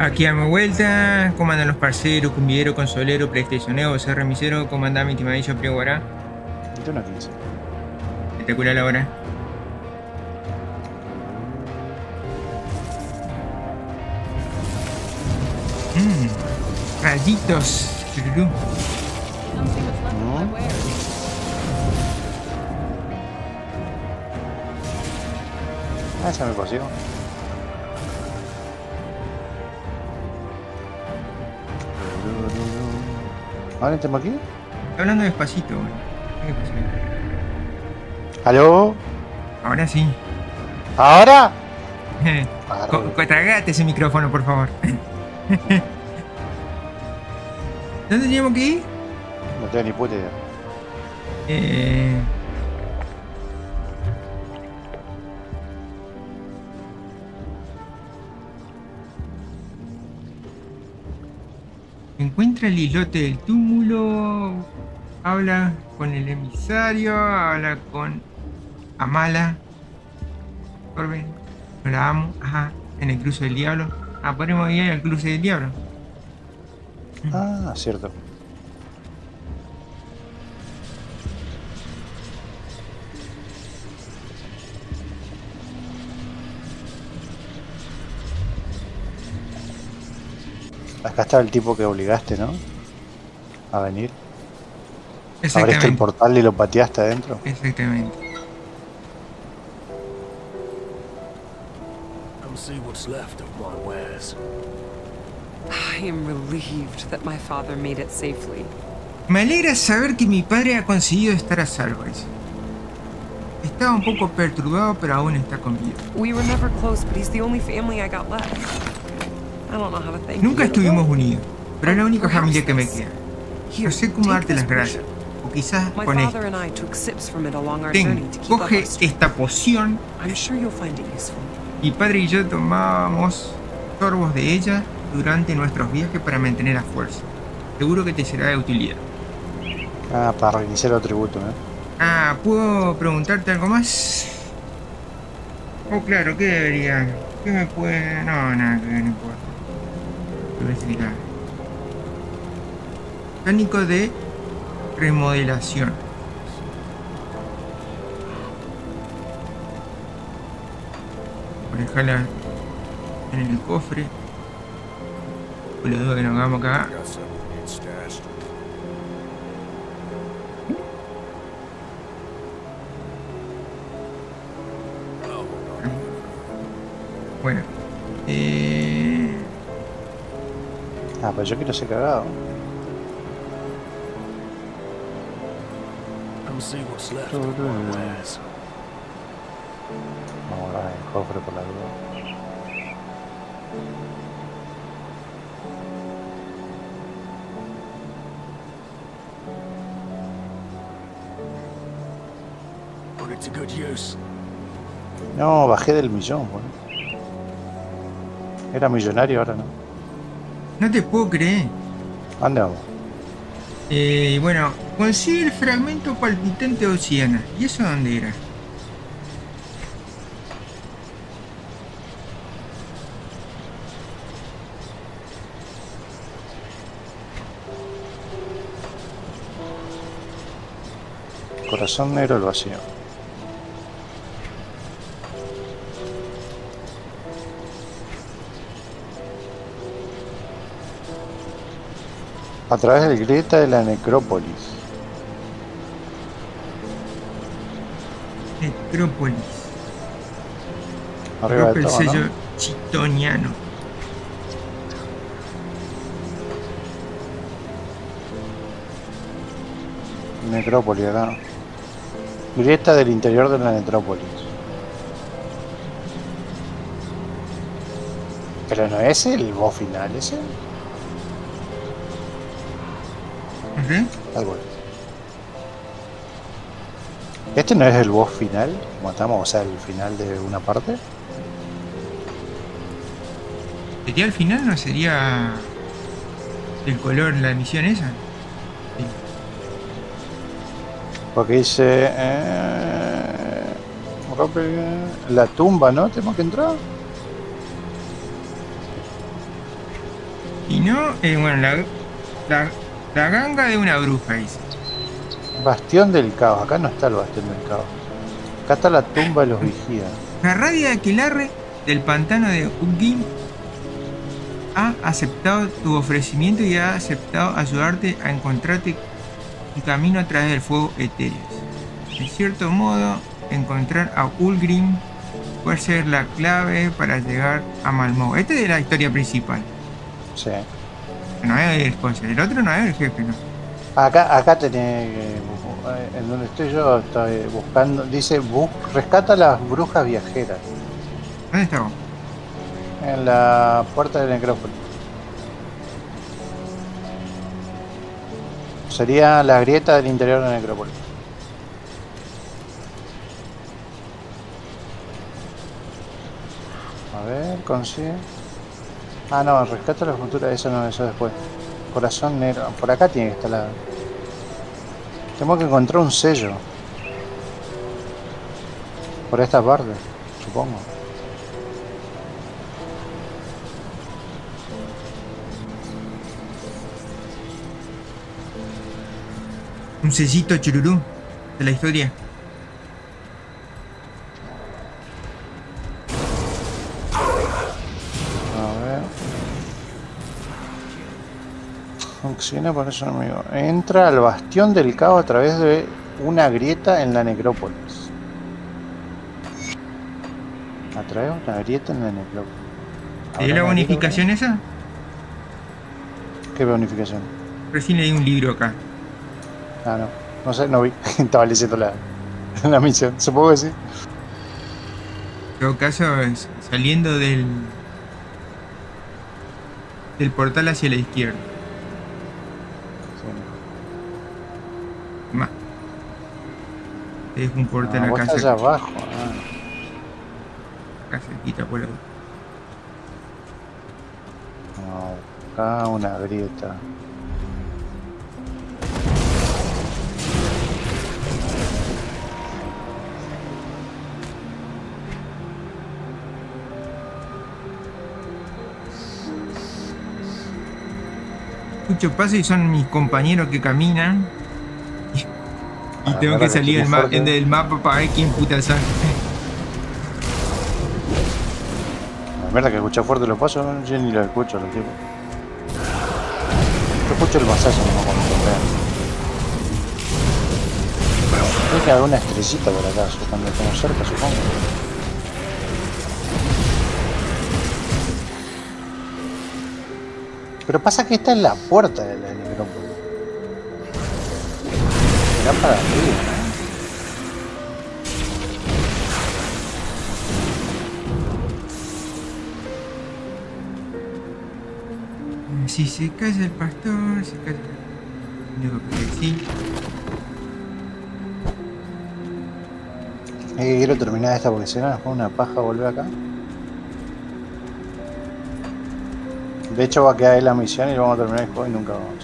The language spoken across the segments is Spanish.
Aquí a mi vuelta, comandan los parceros, cumbiero, consolero, PlayStationero, CR misero, comanda mi timadillo, prieguará. 21:15. Espectacular la hora. Rayitos. Tururú. Ah, ya me consigo. ¿Ahora tengo aquí? Está hablando despacito, güey. ¿Qué pasa? ¿Aló? Ahora sí. ¿Ahora? Arre. Tragate ese micrófono, por favor. ¿Dónde tenemos que ir? No tengo ni puta idea. Eh... Encuentra el islote del túmulo. Habla con el emisario. Habla con Amala. Corben. No la amo. Ajá. En el cruce del diablo. Ah, podemos ir al cruce del diablo. Ah, cierto. Acá está el tipo que obligaste, ¿no? A venir. Abriste el portal y lo pateaste adentro. Exactamente. Come see what's left of my wares. I am relieved that my father made it safely. Me alegra saber que mi padre ha conseguido estar a salvo. Estaba un poco perturbado, pero aún está con vida. We were never close, but he's the only family I got left. I don't know how to thank Nunca you. estuvimos unidos, pero es la única familia que me queda. No sé cómo darte las gracias. O quizás My con esto. father and I took sips from it along our Ten, journey to keep up coge our strength. esta poción. I'm sure you'll find it useful. Mi padre y yo tomábamos sorbos de ella durante nuestros viajes para mantener la fuerza. Seguro que te será de utilidad. Ah, para reiniciar el tributo, ¿eh? Ah, ¿puedo preguntarte algo más? Oh, claro, ¿qué debería? ¿Qué me puede...? No, nada, que no importa. Te voy a explicar. Mecánico de remodelación. Por dejarla en el cofre. Por la duda que nos hagamos acá. Got something in stashed. Bueno. Ah, pero yo quiero ser cagado. Come see what's left of my wares. Vamos a guardar el cofre por la duda. Put it to good use. No, bajé del millón, bueno. Era millonario, ahora no. No te puedo creer. ¿Dónde vamos? Bueno, consigue el fragmento palpitante de Oceana. ¿Y eso dónde era? Corazón negro del vacío. A través del grieta de la necrópolis. Necrópolis. Arriba Rompe de el todo, sello ¿no? chitoniano. Necrópolis acá. Grieta del interior de la necrópolis. Pero no es el boss final ese. Algo es. Este no es el boss final, matamos, o sea, el final de una parte. ¿Sería el final? ¿No sería el color en la misión esa? Sí. Porque dice rompe la tumba, ¿no? Tenemos que entrar. Si no, bueno, la ganga de una bruja, dice. Bastión del caos. Acá no está el bastión del caos. Acá está la tumba de los vigías. Jarradia de Aquelarre del pantano de Ugin ha aceptado tu ofrecimiento y ha aceptado ayudarte a encontrarte el camino a través del fuego etéreo. De cierto modo, encontrar a Ulgrim puede ser la clave para llegar a Malmö. Este es de la historia principal. Sí. No es cosa. El otro no es el jefe, ¿no? Acá tenés en donde estoy yo, estoy buscando. Dice, rescata a las brujas viajeras. ¿Dónde está vos? En la puerta del necrópolis. Sería la grieta del interior de la necrópolis. A ver, consigue. Ah, no, rescata la cultura, eso no, eso después. Corazón negro. Por acá tiene que estar la. Tengo que encontrar un sello. Por esta parte, supongo. Un sellito chururú de la historia. A ver. Oxigena por eso amigo. Entra al bastión del caos a través de una grieta en la necrópolis. A través de una grieta en la necrópolis. ¿Te dio la bonificación esa? ¿Qué bonificación? Recién leí un libro acá. Ah, no. No sé, no vi. Estaba leyendo la misión. Supongo que sí. En todo caso, saliendo del portal hacia la izquierda. Sí. Más. Es un portal Vos acá. estás allá abajo. Acá cerquita por ahí. No, acá una grieta. Escucho pasos y son mis compañeros que caminan. Y tengo que salir del mapa para ver quién puta son. La verdad que escucha fuerte los pasos, yo ni lo escucho los tipos. Yo escucho el masaje nomás cuando topean. Hay que haber una estrellita por acá, cuando estamos cerca, supongo. Pero pasa que esta es la puerta de la necrópolis. Será para arriba, ¿no? Si se calla el pastor, se calla. Digo que sí. Quiero terminar esta porque si no, después una paja volver acá. De hecho va a quedar ahí la misión y vamos a terminar el juego y nunca vamos.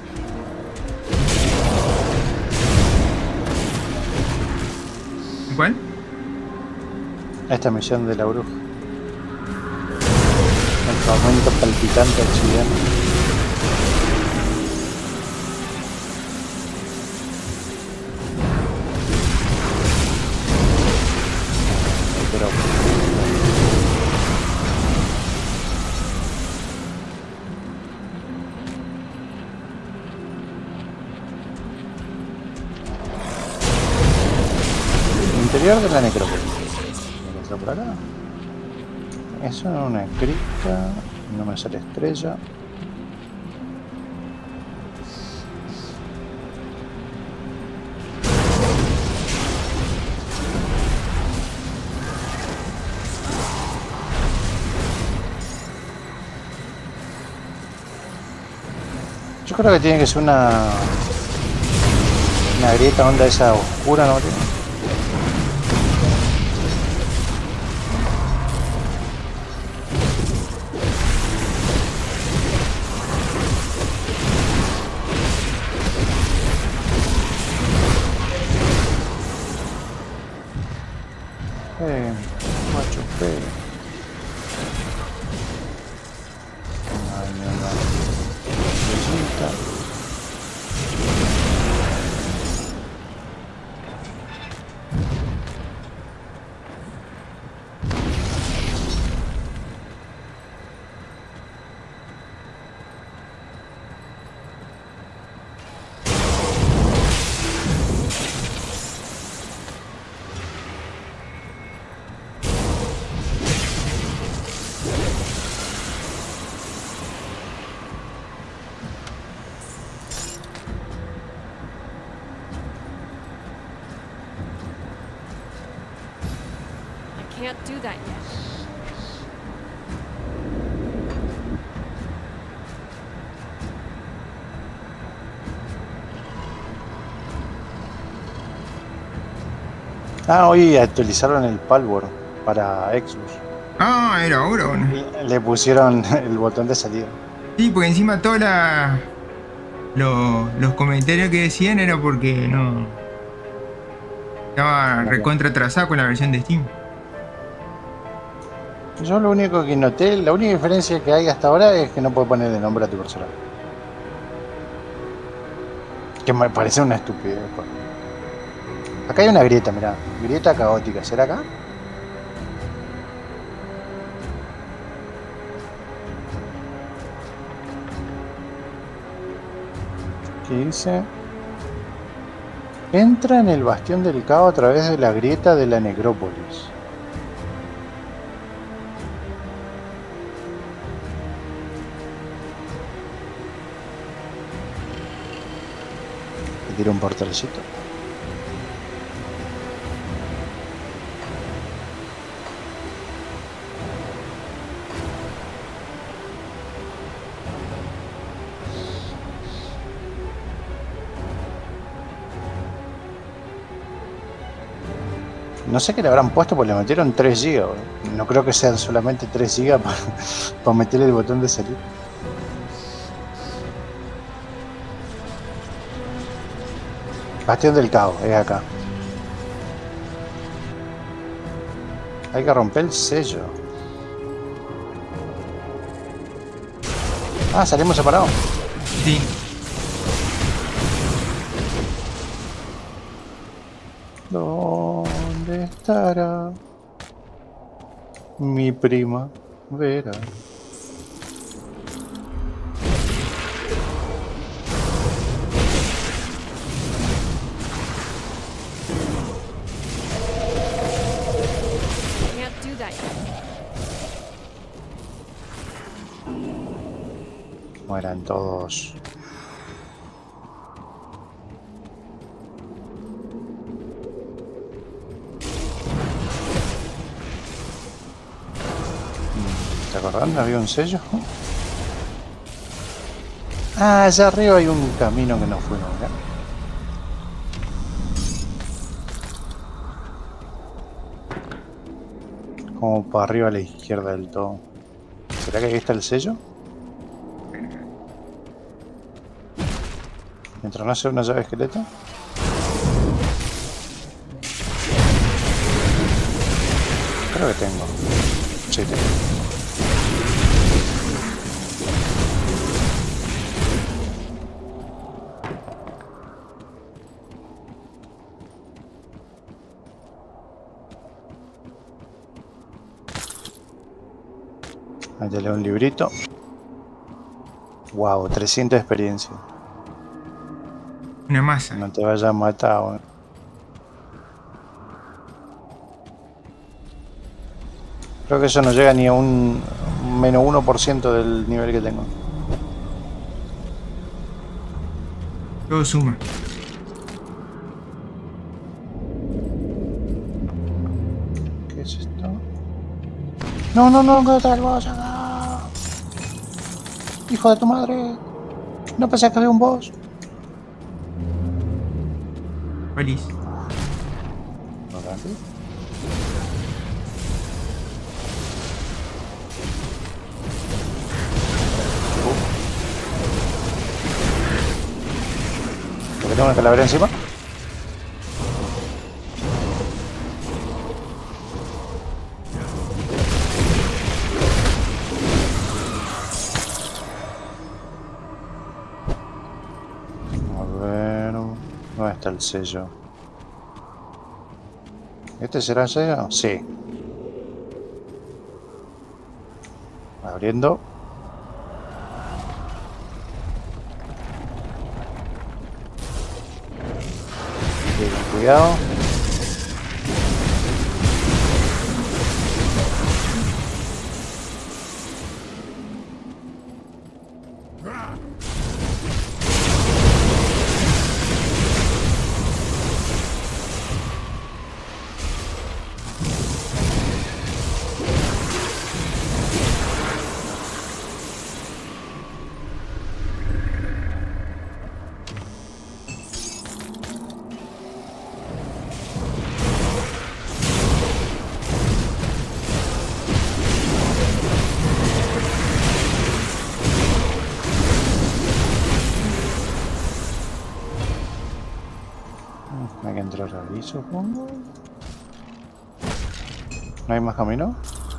¿Cuál? Esta misión de la bruja. El tormento palpitante chileno. Pero interior de la necrópolis. ¿Me por acá? Eso es una cripta. No me sale estrella. Yo creo que tiene que ser una grieta onda esa oscura, ¿no? Macho P. Ay, mierda. está. I can't do that yet. Ah, hoy actualizaron el Palworld para Xbox. Ah, era ahora, ¿o no? Le pusieron el botón de salida. Sí, porque encima todos los comentarios que decían era porque no... Estaba recontra atrasado con la versión de Steam. Yo lo único que noté, la única diferencia que hay hasta ahora es que no puedes poner el nombre a tu personaje. Que me parece una estupidez. Acá hay una grieta, mirá. Grieta caótica. ¿Será acá? ¿Qué dice? Entra en el bastión del caos a través de la grieta de la necrópolis. Tira un portalcito. No sé qué le habrán puesto porque le metieron 3 GB. No creo que sean solamente 3 GB para meterle el botón de salir. Bastión del caos, es acá. Hay que romper el sello. Ah, salimos separados. Sí. ¿Dónde estará mi prima Vera? Can't do that yet. Mueran todos. ¿Te acordás? ¿No había un sello? Ah, allá arriba hay un camino que no fuimos, ¿verdad? Como para arriba a la izquierda del todo. ¿Será que ahí está el sello? Mientras no sea una llave esqueleto. Creo que tengo. Sí, tengo. Ahí te leo un librito. Wow, 300 de experiencia. Una masa. No te vayas a matar, weón. Creo que eso no llega ni a un menos 1% del nivel que tengo. Todo suma. ¿Qué es esto? No, no, no, que tal boss acá. Hijo de tu madre. No pensé que había un boss. Feliz. ¿Adelante? ¿Por qué tengo una calavera encima? está el sello? ¿Este será el sello? Sí. Abriendo. Bien, cuidado. Hay que entrar ahí, supongo. ¿No hay más camino?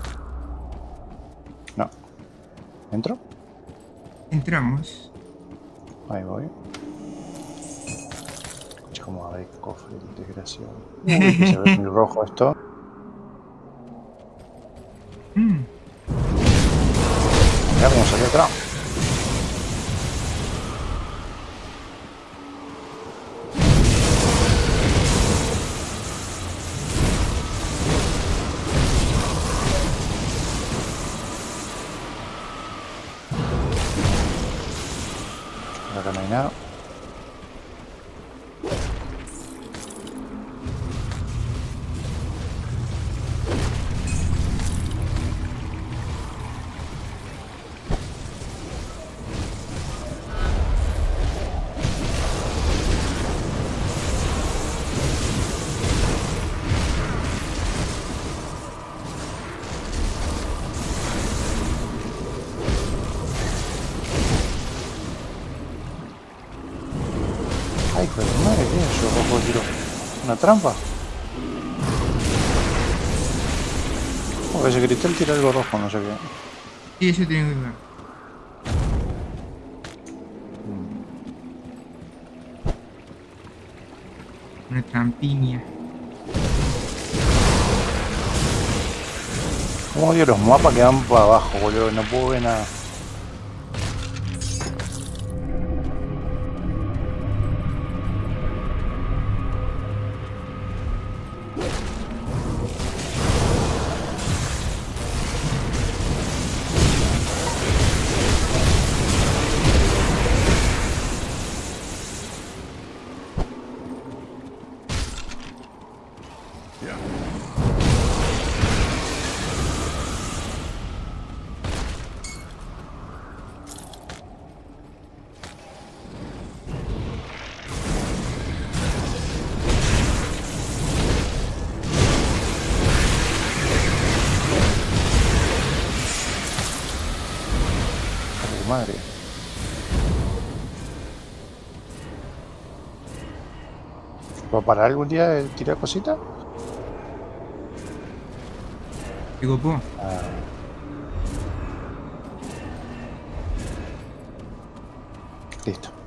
No. ¿Entro? Entramos. Ahí voy. Escucha cómo abre el cofre, el desgraciado. Uy, que se ve muy rojo esto. Mirá cómo salió atrás. Acá no hay nada. Ay, hijo de madre, ¿qué es eso? Rojo tiro. ¿Una trampa? Porque ese cristal tira algo rojo, no sé qué. Sí, eso tengo que ver. Una trampiña. Como odio los mapas que van para abajo, boludo. No puedo ver nada. Madre. ¿Va a parar algún día de tirar cositas? ¿Te copó? Listo.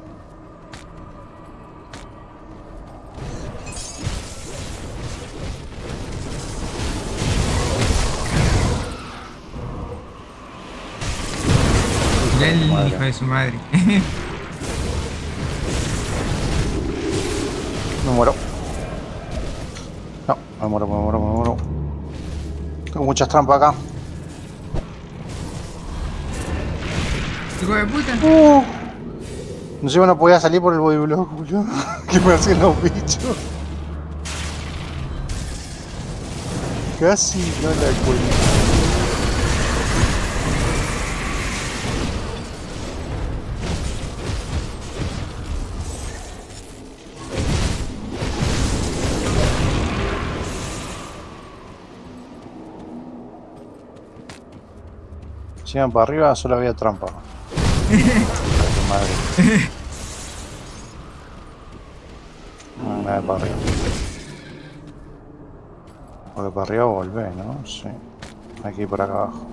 Ya el Madre. hijo de su madre. Me muero. No, me muero. Tengo muchas trampas acá. Hijo de puta. No sé, no podía salir por el bodyblock, boludo. Que me hacían los bichos. Casi no la cuento. Si iban para arriba solo había trampa. Madre. No, nada para arriba. Porque para arriba volvé, ¿no? Sí. Hay que ir por acá abajo.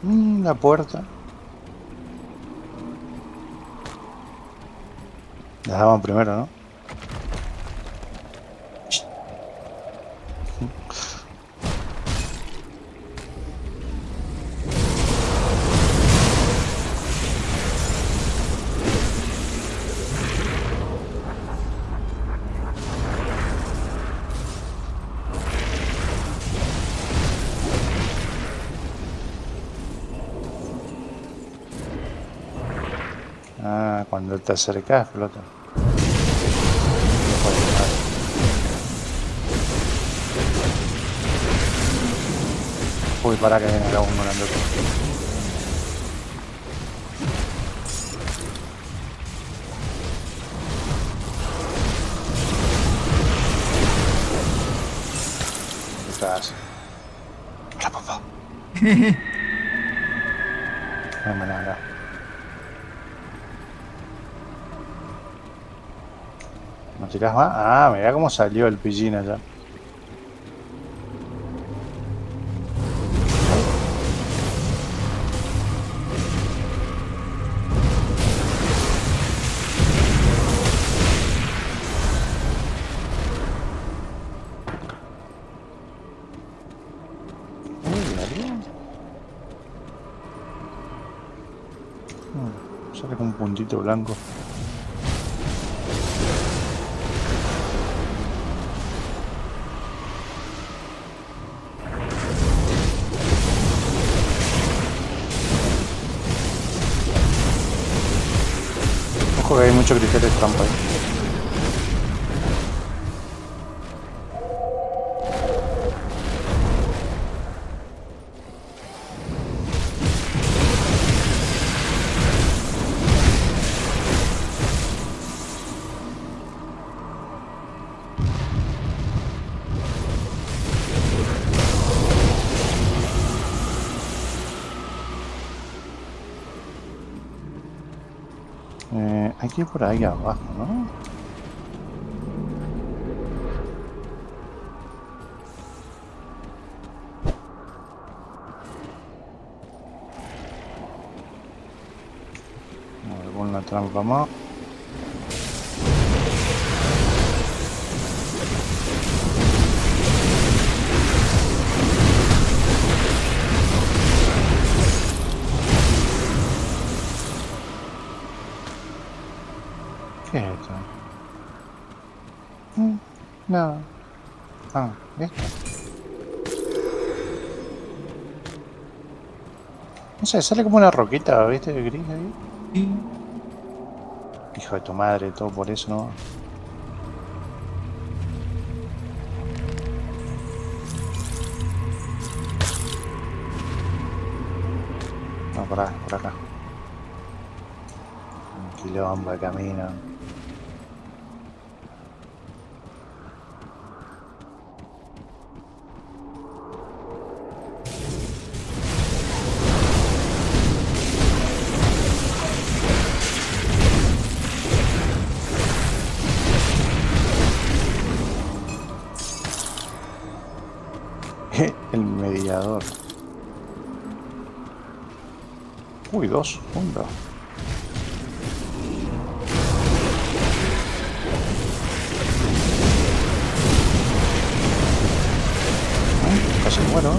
La puerta. La daban primero, ¿no? Ah, cuando te acercas explota. Uy, para que venga un grandote. ¿Qué pasa? Hola, papá. No, nada. ¿No tirás más? Ah, mirá cómo salió el pillín allá. Sale con un puntito blanco. Ojo que hay mucho cristal de trampa ahí. Hay que ir por ahí abajo, ¿no? Alguna trampa más. ¿Qué es esto? No. Ah, ¿esto? No sé, sale como una roquita, ¿viste? Gris ahí. Sí. Hijo de tu madre, todo por eso, ¿no? No, por acá. Un quilombo de camino. El mediador. Uy, 2 juntos. Casi muero.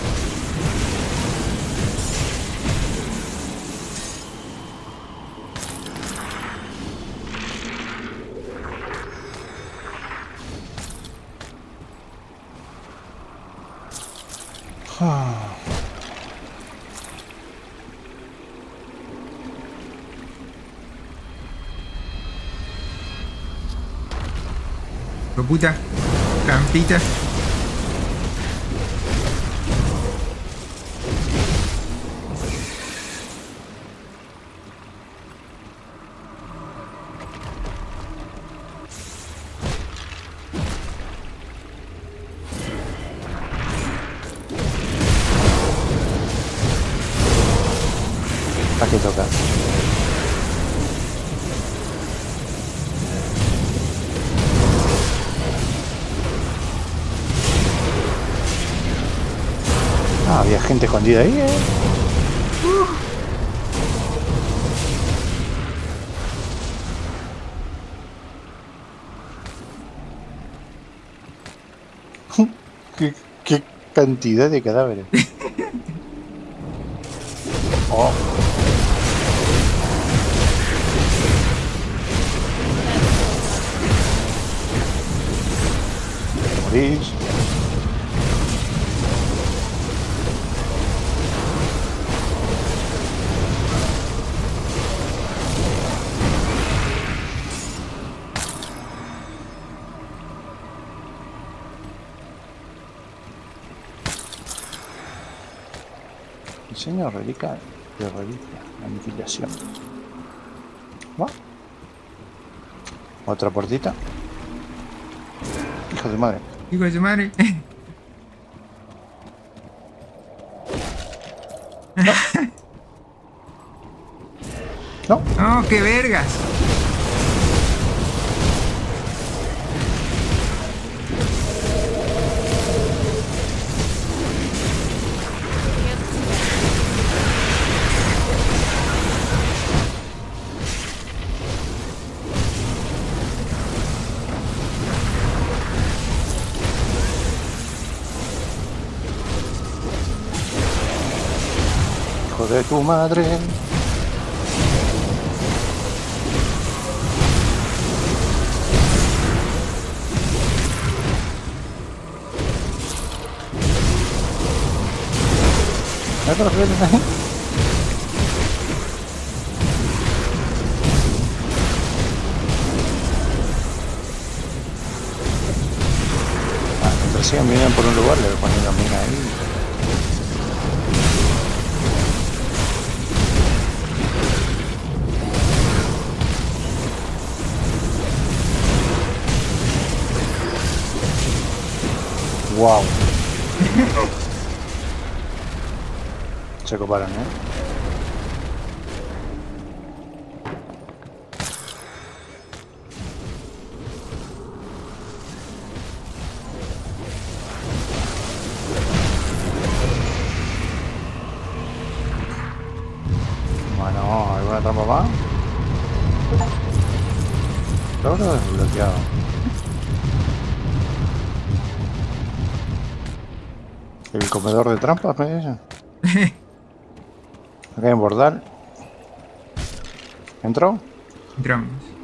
Puta, trampita. ¿A qué toca? Ah, había gente escondida ahí, Cantidad de cadáveres. Oh. Morís. Diseño reliquia de reliquia. Aniquilación. ¿Va? Otra puertita. Hijo de madre. Hijo de su madre. No. No, qué vergas. Hijo de tu madre. Otros vienen ahí. Mientras sigan viniendo por un lugar, le voy poniendo mina ahí. Wow. Se coparon, Bueno, ¿alguna trampa más? Logro desbloqueado. El comedor de trampas, me dicen. Acá hay un bordal. ¿Entró? Entramos.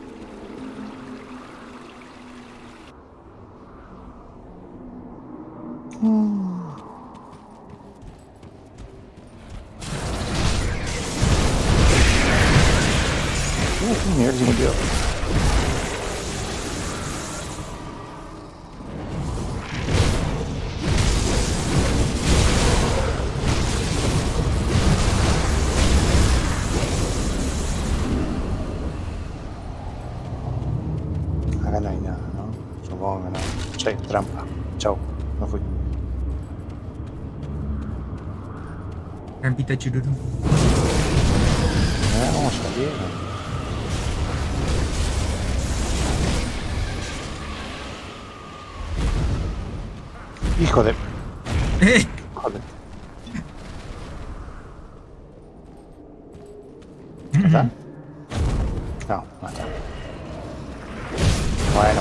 Nivel 52. Acá no hay nada, ¿no? Supongo que no. Sí, trampa. Chau, no fui. Trampita chururu. Vamos a salir. Hijo de... Joder. ¿Está? No, no está. Bueno.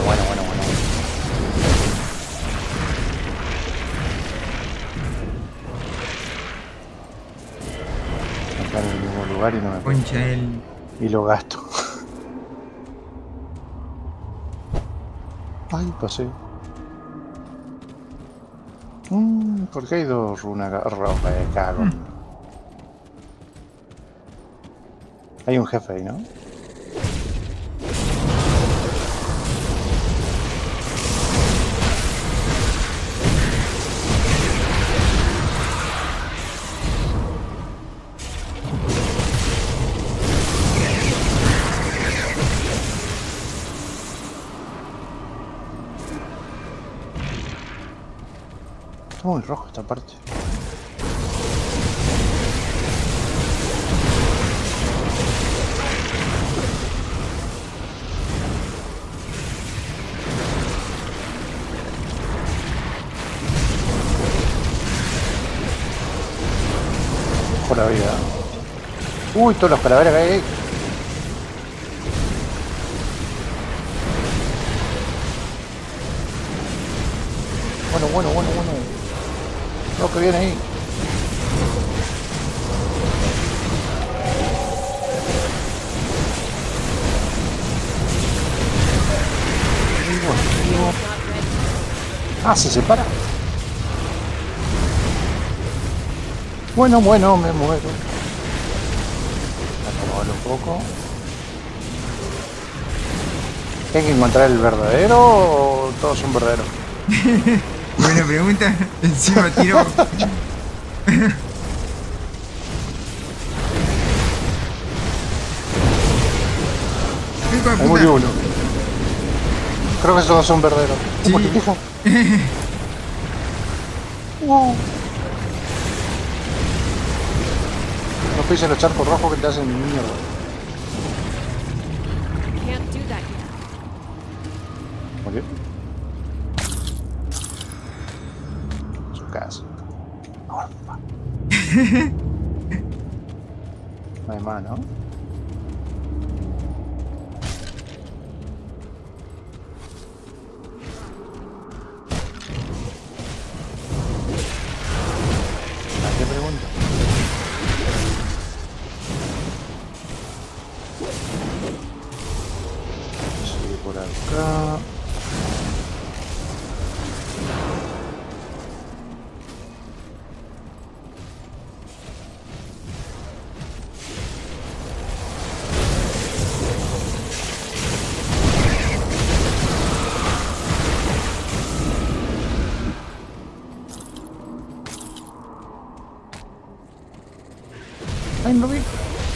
Acá en el mismo lugar y no me puedo. Concha el. Y lo gasto. Ay, pasé. ¿Por qué hay dos runas rojas de cago? Hay un jefe ahí, ¿no? Está muy rojo esta parte. Por la vida. Uy, todos los calaveras que hay ahí. Bueno. Lo que viene ahí. Ah, se separa. Bueno, me muero. Acomodarlo un poco. ¿Hay que encontrar el verdadero o todos son verdaderos? Buena pregunta. Encima tiro. Hijo de Ahí puta. murió uno. Creo que todos son verdaderos. Sí. ¿Cómo te fijo? Wow. No pises los charcos rojos que te hacen mierda. Can't do that yet. Murió. Su casa. Orfa. No hay más, ¿no? ¿Qué pregunta? Sigue por acá. Ay, no vi.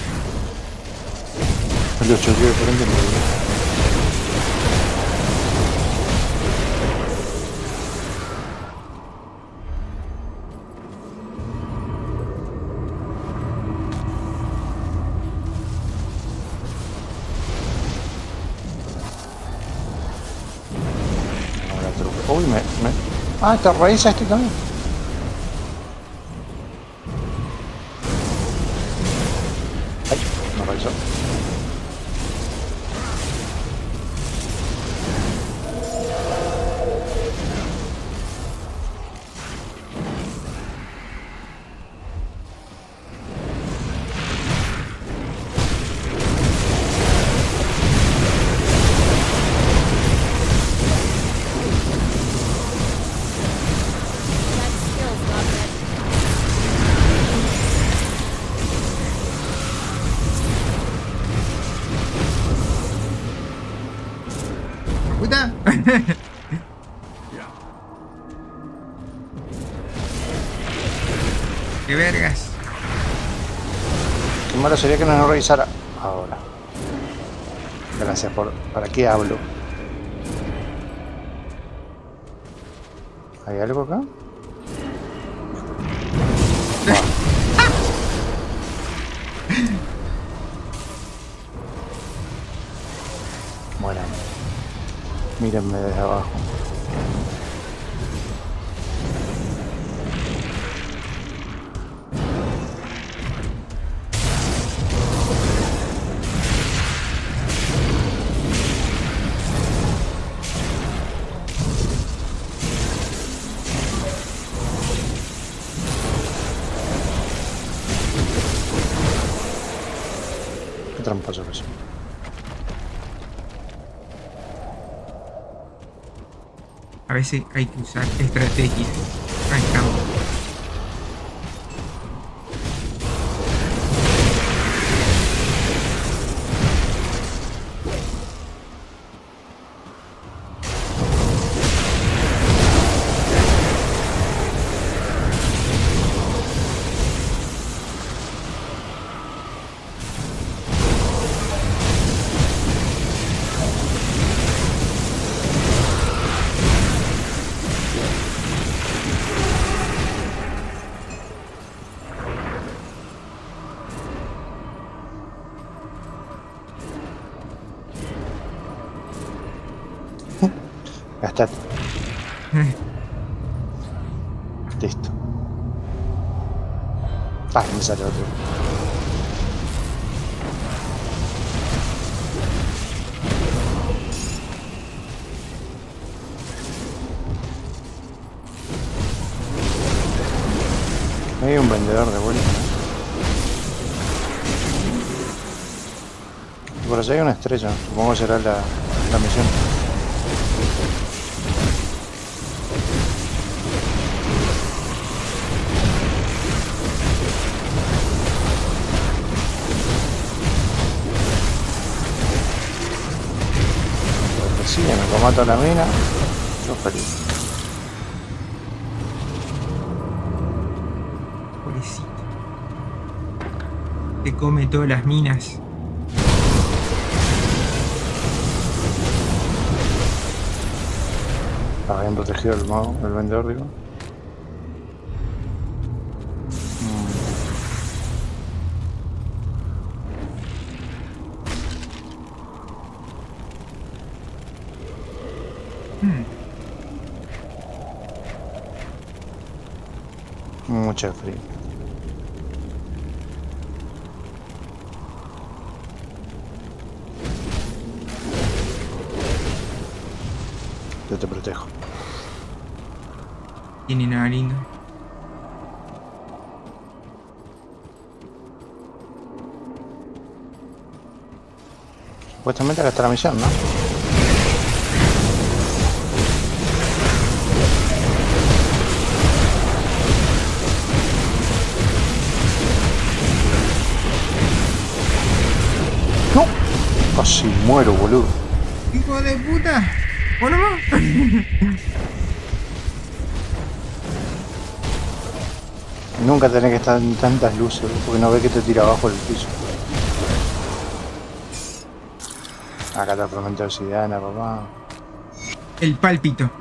El 8 de frente no lo vi. Ahora truco. Uy, Ah, te raíz a este también. Ay, me raizó. That skill's not ready. Puta. Qué vergas. Qué malo sería que no nos revisara ahora. Gracias por... ¿Para qué hablo? ¿Hay algo acá? Bueno, mírenme desde abajo. Qué tramposo que soy. A veces hay que usar estrategia. Ahí estamos. Gastate. Listo. Ah, me sale otro. Hay un vendedor de vuelta. Por allá hay una estrella, supongo que será la misión. Pues sí, me comato la mina, yo feliz. Pobrecito. Te come todas las minas. Está bien protegido el mago, el vendedor, digo. Mucho frío. Yo te protejo. Tiene nada lindo. Supuestamente acá está la misión, ¿no? ¡No! Casi muero, boludo. ¡Hijo de puta! ¿Bueno más? Nunca tenés que estar en tantas luces, porque no ves que te tira abajo el piso. Acá está tormenta obsidiana, papá. El pálpito.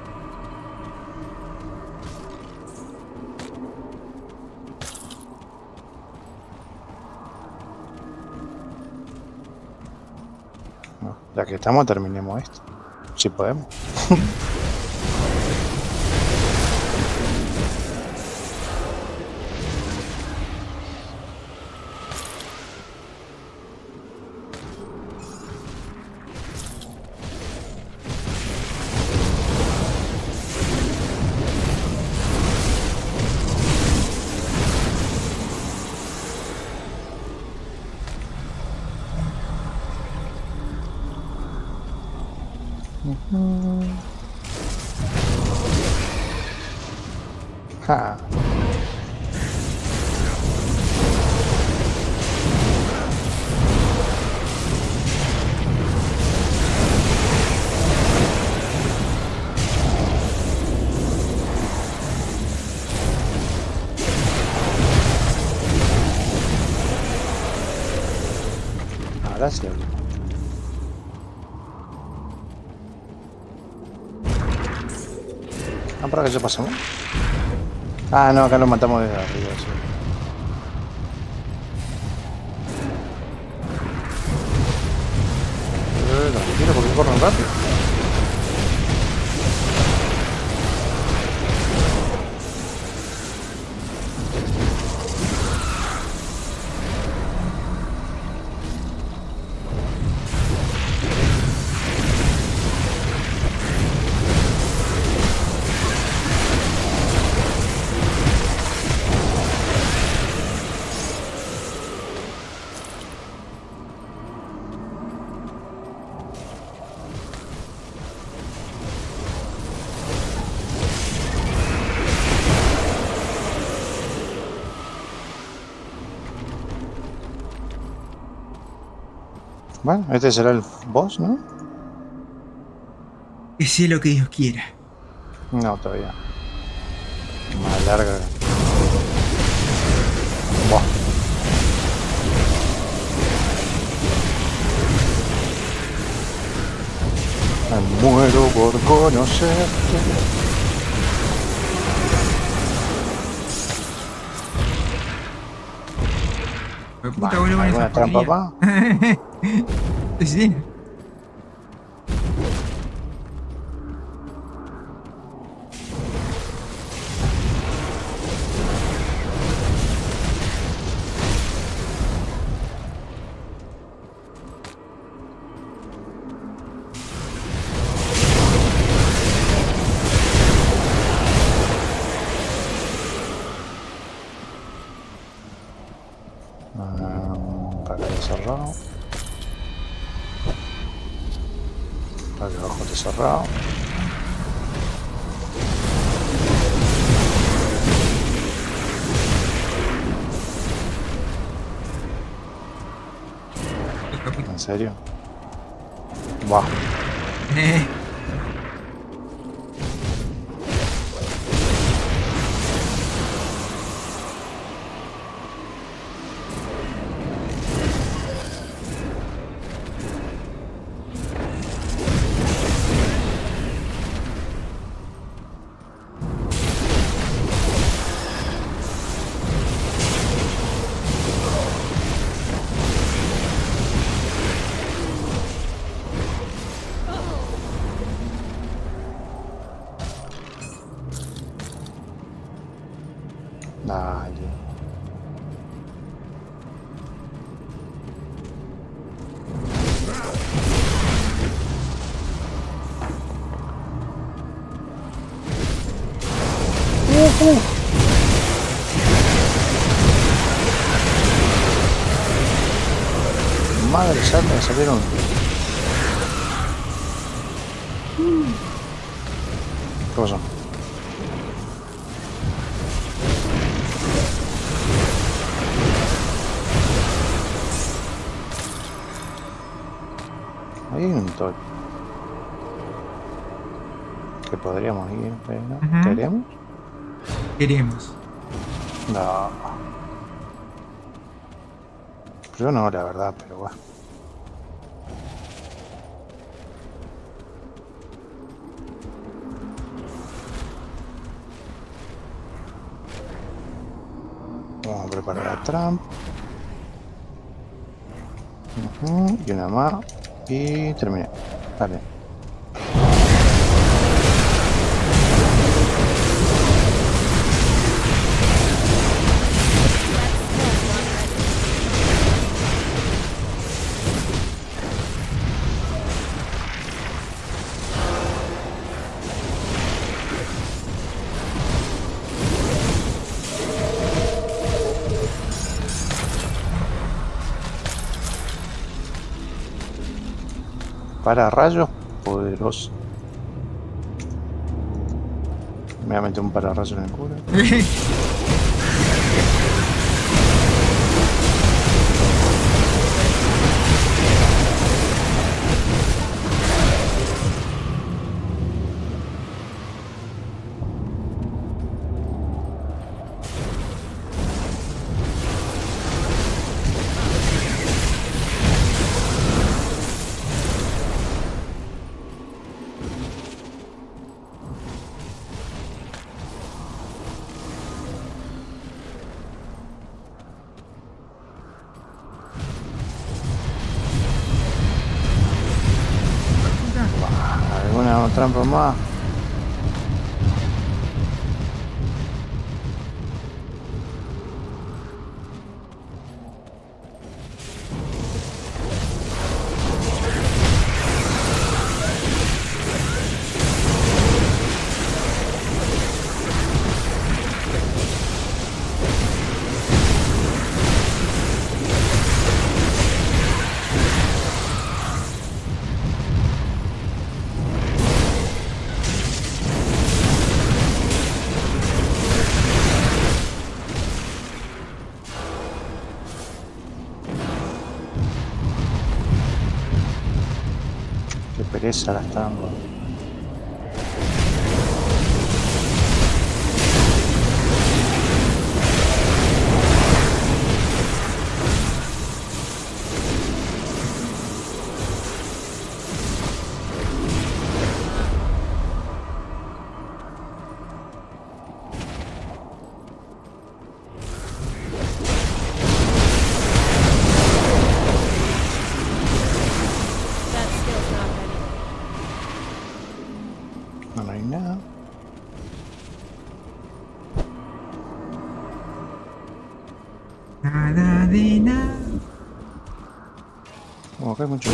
No, ya que estamos, terminemos esto. Si podemos. Ja. Ahora sí. Ah, ¿para qué se pasamos? Ah, no, acá lo matamos desde arriba, sí. Tranquilo, porque corren rápido. Bueno, este será el boss, ¿no? Que sea lo que Dios quiera. No, todavía. Más larga. Buah. Me muero por conocerte. Pues puta, vuelvo con ¿Alguna esa trampa, porquería. pa? Sí. Para acá está cerrado. Para que abajo está cerrado. ¿En serio? Buah. Dale. Madre santa, me salieron. ¿Qué pasó? Hay un toque que podríamos ir, pero no. ¿Queremos? Queremos. No. Yo no, la verdad, pero bueno. Vamos a preparar la trampa. Y una más. Y terminé. Vale. Para rayos poderoso. Me voy a meter un pararrayos en el culo. ¿Alguna trampa más? Qué pereza las trampas. That skill's not ready. No hay nada. Nada de nada. Como que hay mucho.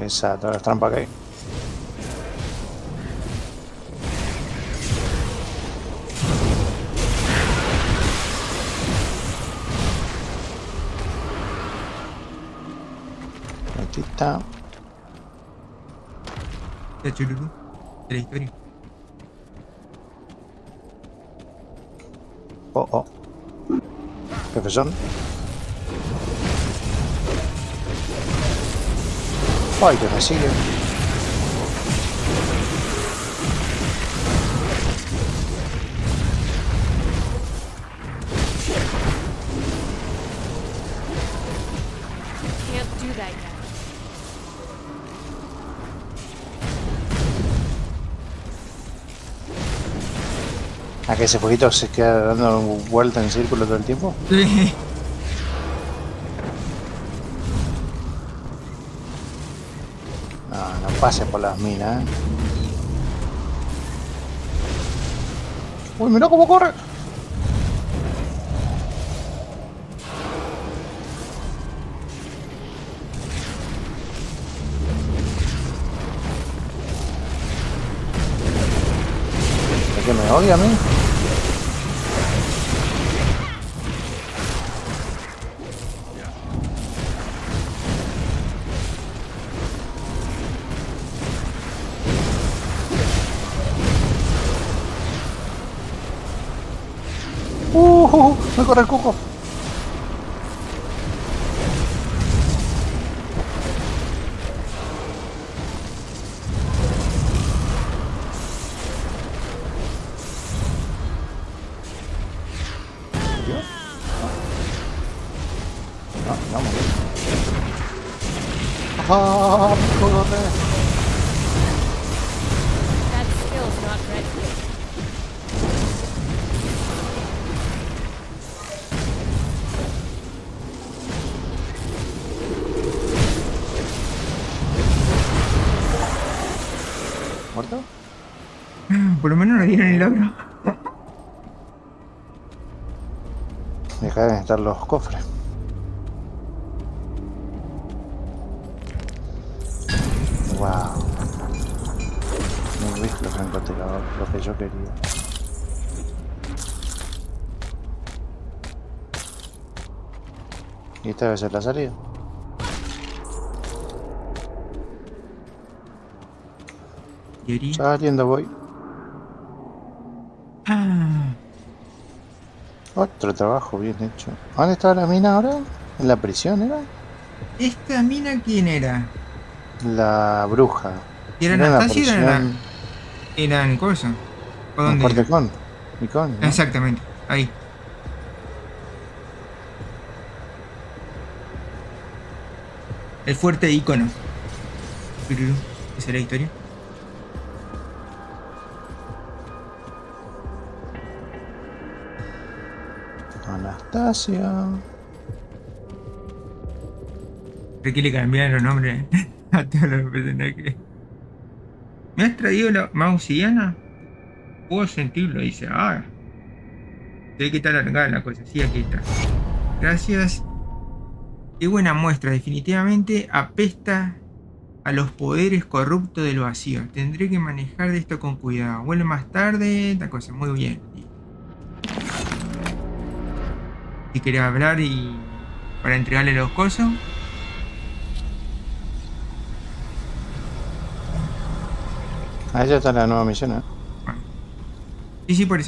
Esa, todas las trampas que hay. Aquí está. La chururu de la historia. Oh, oh. Profesor. Ay, que me sigue. Can't do that yet. ¿A que ese poquito se queda dando vuelta en círculo todo el tiempo? Sí. No, no pase por las minas, ¿eh? Uy, mirá cómo corre. ¿Es que me odia a mí? Me corre el cuco. No, morí. ¡Ah! ¡Corre! That skill's not ready. ¿Muerto? Por lo menos no dieron el logro. Deja de estar los cofres. Wow. No viste los francotiradores, lo que yo quería. Y esta debe ser la salida. Teoría. Saliendo voy. Ah, Otro trabajo bien hecho. ¿Dónde está la mina ahora? ¿En la prisión era? ¿esta mina quién era? La bruja. ¿Era Era en la Anastasia o era, prisión. era en Corso? ¿O En dónde era? Cortecón. Micón, ¿no? Exactamente, ahí. El fuerte icono. Esa es la historia. Anastasia. ¿Por qué le cambiaron los nombres a todos los personajes? ¿Me has traído la mausiana? Puedo sentirlo, dice. Ah, se ve que está alargada la cosa. Sí, aquí está. Gracias. Qué buena muestra. Definitivamente apesta a los poderes corruptos del vacío. Tendré que manejar de esto con cuidado. Vuelve más tarde. Esta cosa. Muy bien. Si querés hablar y para entregarle los cosos. Ahí ya está la nueva misión, ¿eh? Bueno. Sí, por eso.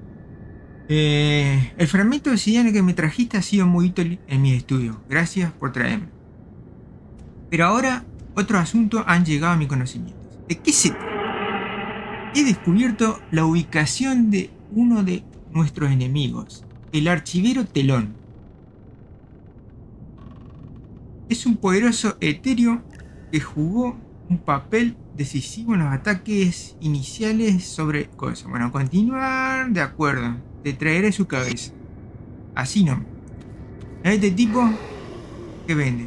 El fragmento de obsidiana que me trajiste ha sido muy útil en mi estudio. Gracias por traerme. Pero ahora otros asuntos han llegado a mi conocimiento. ¿De qué se trata? He descubierto la ubicación de uno de nuestros enemigos, el archivero Telón. Es un poderoso etéreo que jugó un papel decisivo en los ataques iniciales sobre cosas. Bueno, continuar, de acuerdo. Te traeré su cabeza. Así no. Este tipo que vende.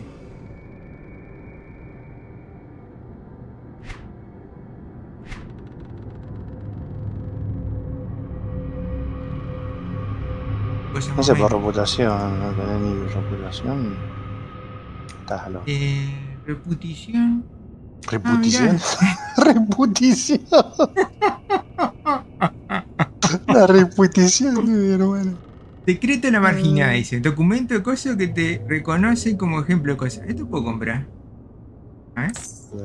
Cosas No sé, por más reputación, no tenés ni reputación. Estás a lo. reputación. Reputición. Reputición. La reputición de mi hermano. Secreto de la marginada, dice. Documento de cosas que te reconoce como ejemplo de cosas. Esto puedo comprar. A ver.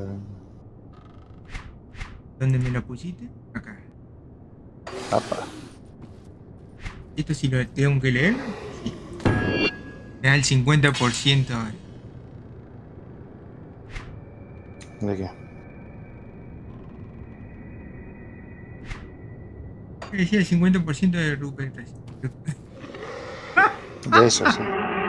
¿Dónde me lo pusiste? Acá. Apa. ¿Esto sí lo tengo que leer? Sí. Me da el 50%. ¿De qué? Decía el 50% de recuperación. De eso, sí.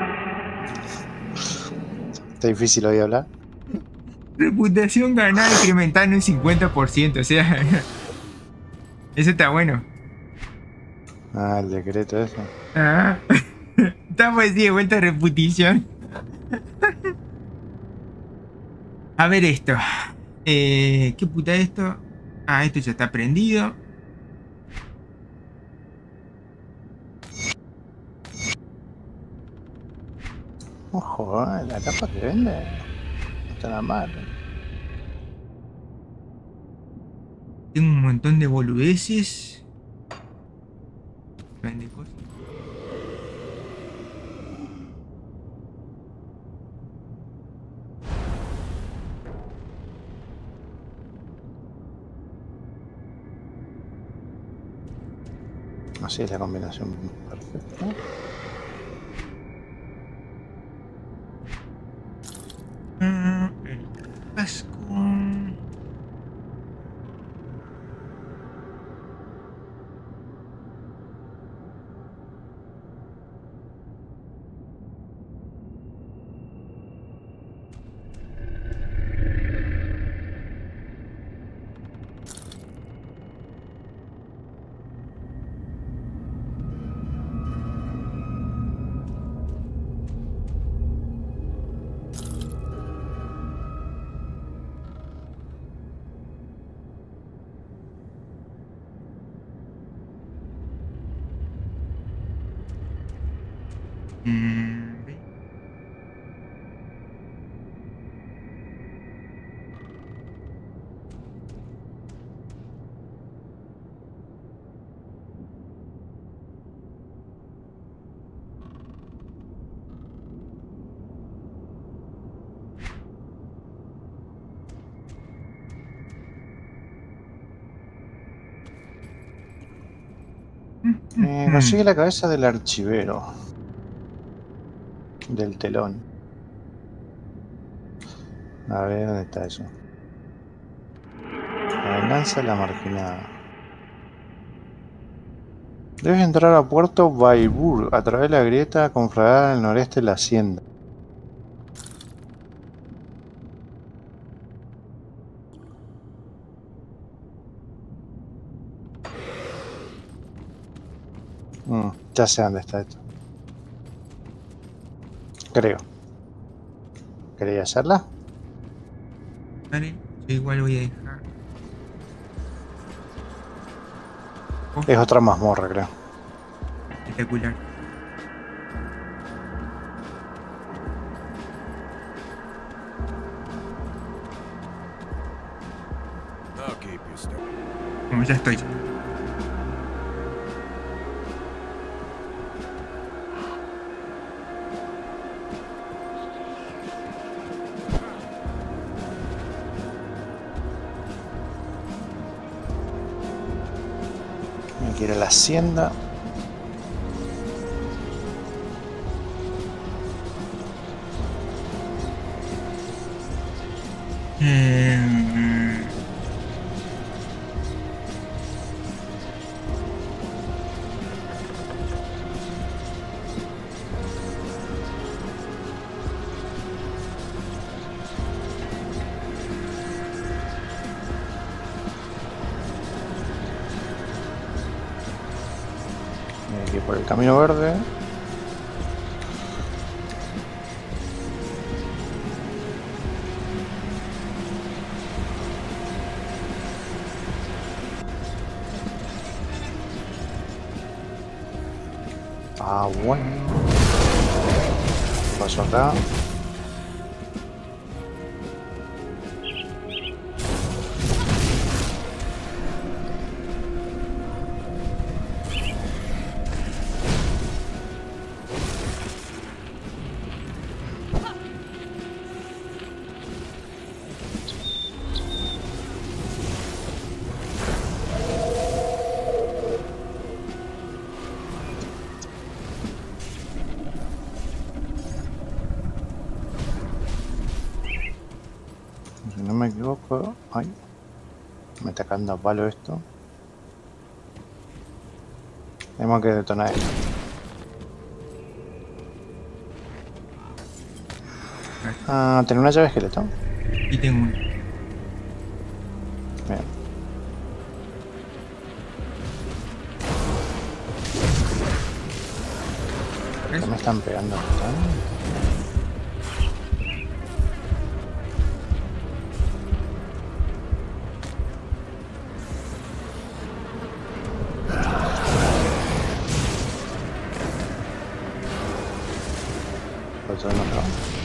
Está difícil hoy hablar. Reputación ganada incrementada en un 50%. O sea, eso está bueno. Ah, el decreto ese. Ah, estamos así de vuelta a reputación. A ver esto. ¿Qué puta es esto? Ah, esto ya está prendido. Ojo, la capa que vende no está nada mal. Tengo un montón de boludeces. Vende cosas. Así es la combinación perfecta. El casco. Ve. Consigue la cabeza del archivero. Del telón. A ver, ¿dónde está eso? La venganza de la marginada. Debes entrar a Puerto Baibur a través de la grieta conflagrada en el noreste de la hacienda. Ya sé dónde está esto. Creo. ¿Queréis hacerla? Vale, yo igual voy a dejar. Oh, Es otra mazmorra, creo. espectacular. I'll keep you stuck. Como ya estoy. Hay que ir a la hacienda. Hay que ir por el camino verde. Ah, bueno. ¿Qué pasó acá? Si no me equivoco... Ay, me está cagando a palo esto. Tenemos que detonar esto. Ah, ¿tener una llave esqueleto? Y tengo una. Bien. ¿Ves? ¿Qué me están pegando? Otro no.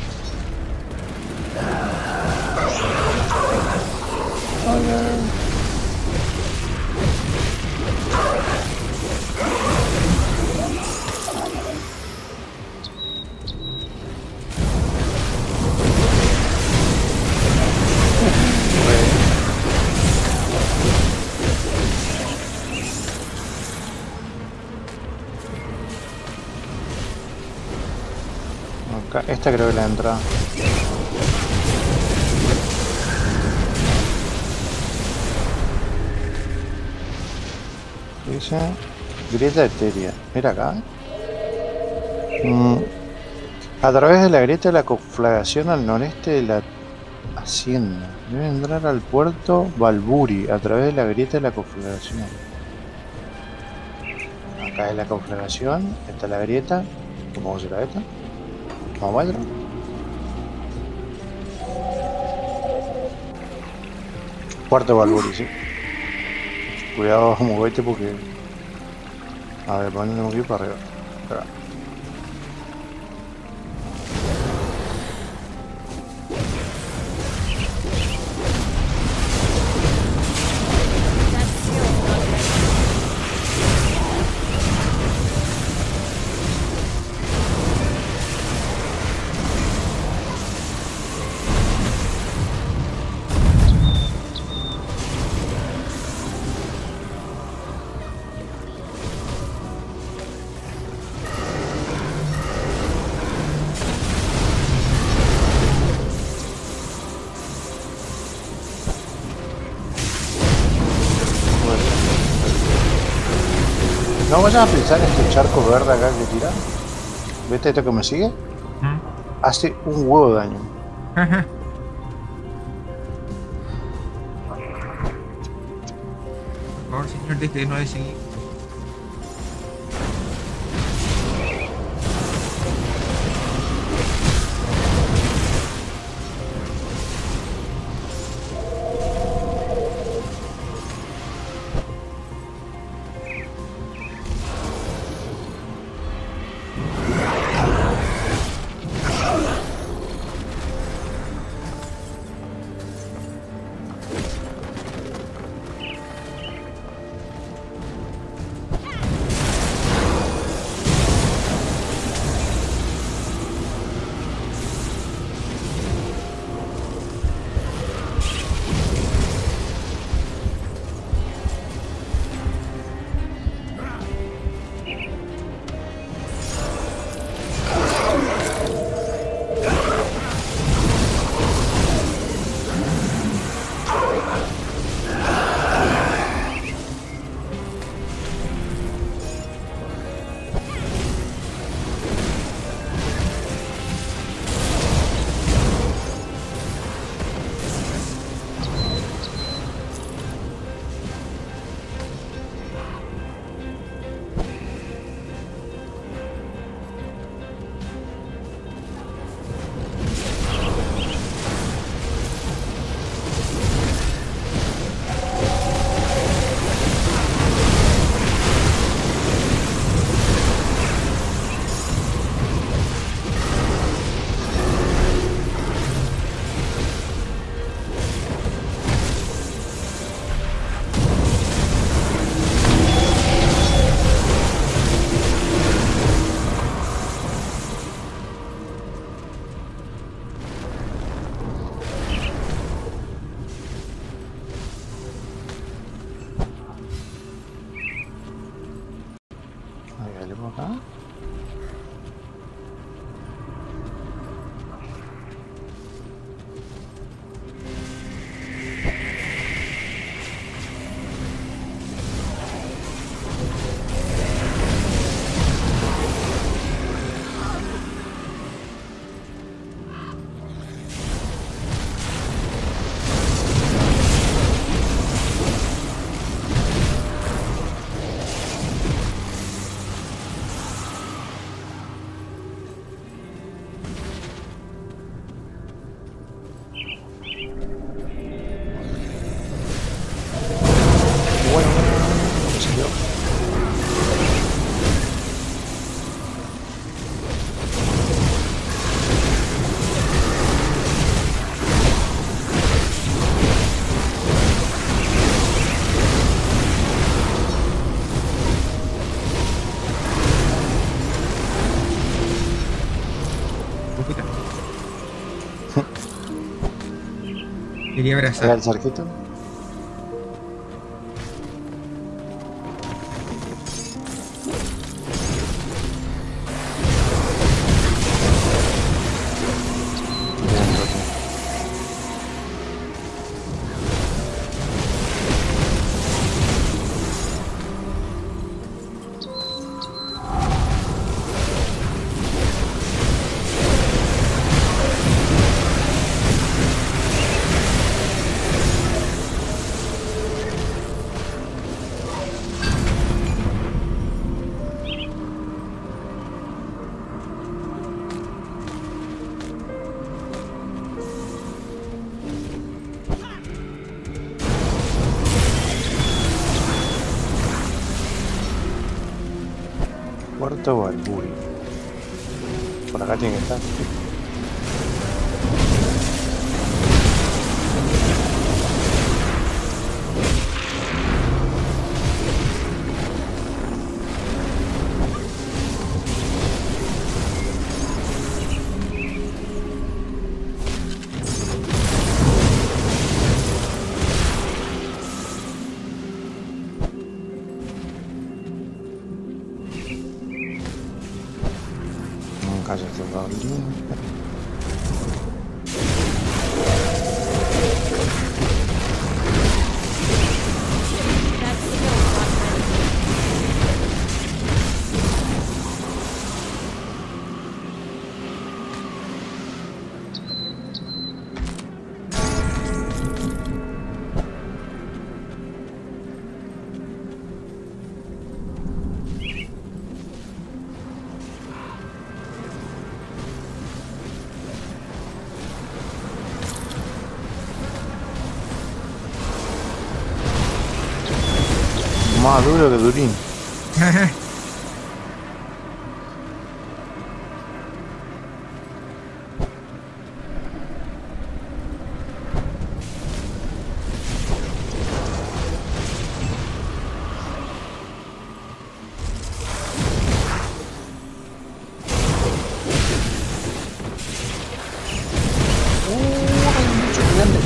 Acá, esta creo que la entrada. Dice grieta etérea. Mira acá. A través de la grieta de la conflagración al noreste de la hacienda. Debe entrar al puerto Balburi a través de la grieta de la conflagración. Acá es la conflagración. Esta es la grieta. ¿Cómo será esta? Vamos adentro. Puerto Balburi, sí. Cuidado, movete porque... A ver, ¿para dónde tenemos que ir? Para arriba. Espera. That skill's not ready. No vayas a pensar en este charco verde acá que tira. ¿Viste esto que me sigue? ¿Mm? Hace un huevo de daño. Ajá. Por favor, señor, deje de no de seguir. Quería Era abrazar. el cerquito. Bien, Rocky. Puerto Balburi. Por acá tiene que estar. Nunca se te va a abrir. That skill's not ready. Más duro que Durín. Hay un bicho gigante.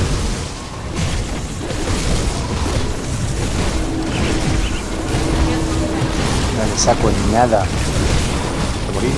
No le saco ni nada. Te morís.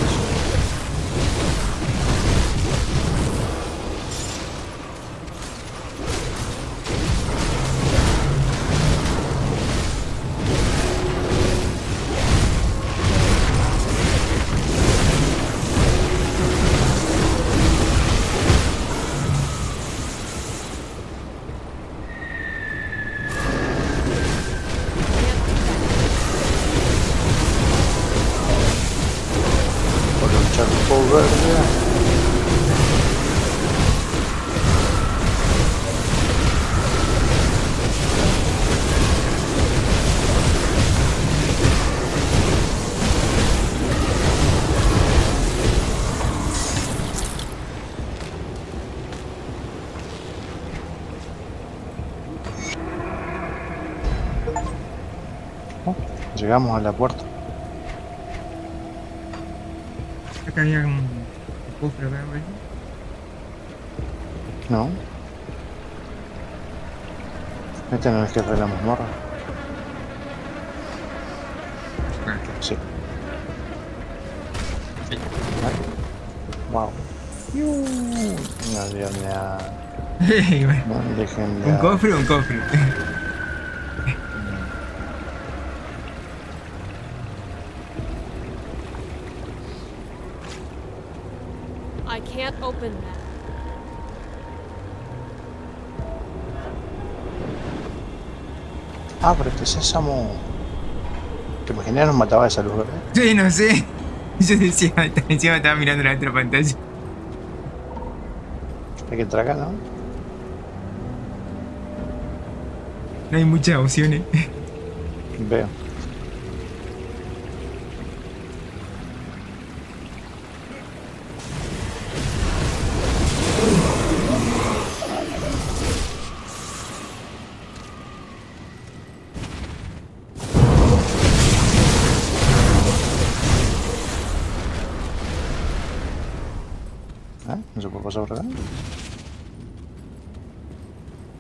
Por un charco verde. Oh, llegamos a la puerta. Acá había un cofre acá, güey. No. Este no es el jefe de la mazmorra. Ah, Sí. sí. Wow. No, Dios mío. Bueno, No dejen de... un cofre, un cofre. I can't open that. Ábrete, sésamo. Te imaginas nos mataba esa luz, ¿verdad? Sí, no sé. Yo decía, encima estaba mirando la otra pantalla. Hay que entrar acá, ¿no? No hay muchas opciones. Veo. ¿No se puede pasar por acá?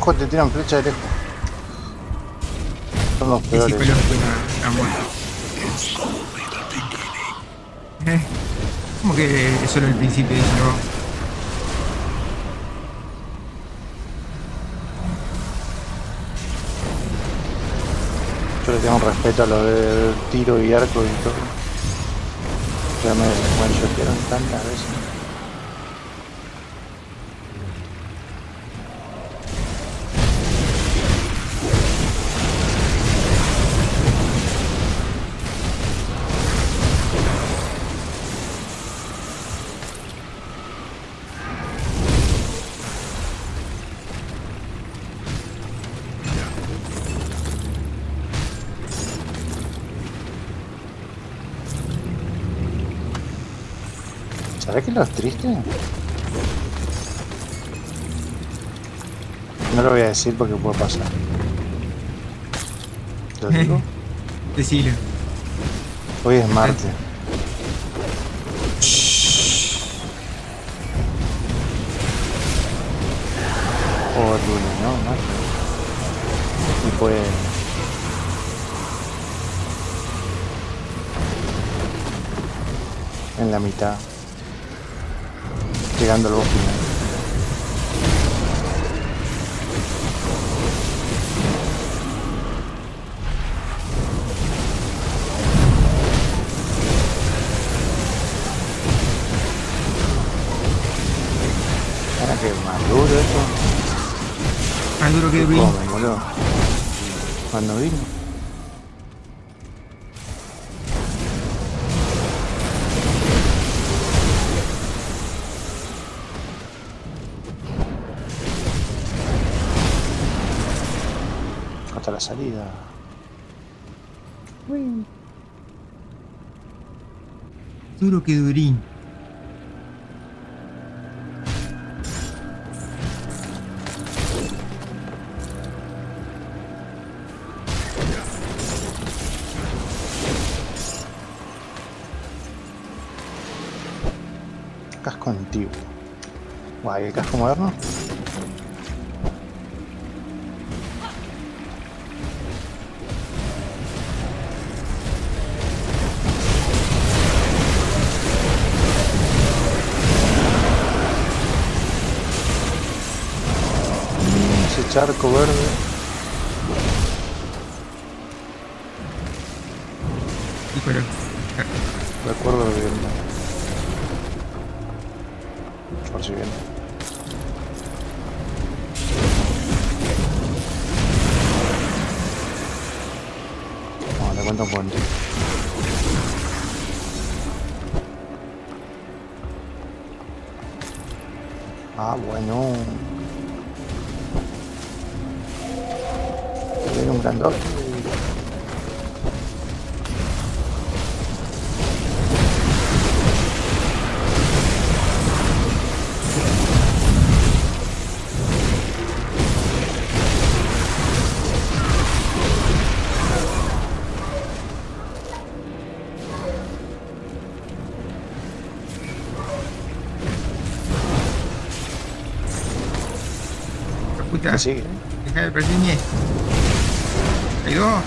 lejos te tiran flecha de lejos. Son los Es peores. psicológico, amor. Como que es solo el principio de eso. Yo le tengo respeto a lo de tiro y arco y todo. Ya me one-shotearon tantas veces. ¿Sabes qué es lo triste? No lo voy a decir porque puede pasar. ¿Lo digo? Decilo. Hoy es martes. O lunes, ¿no? Martes. Y pues... en la mitad. Llegando al boss final. Ahora que más duro esto. Más duro que Green. Come, boludo. Cuando vino. Hasta la salida. Duro que Durín. Casco antiguo. Guay, el casco moderno. Ese charco verde. Híjole. Recuerdo bien. Por si bien. Vamos, le cuento un puente. Ah, bueno. Viene un grandote. Puta. Que sigue. Deja de perseguirme. Hay dos.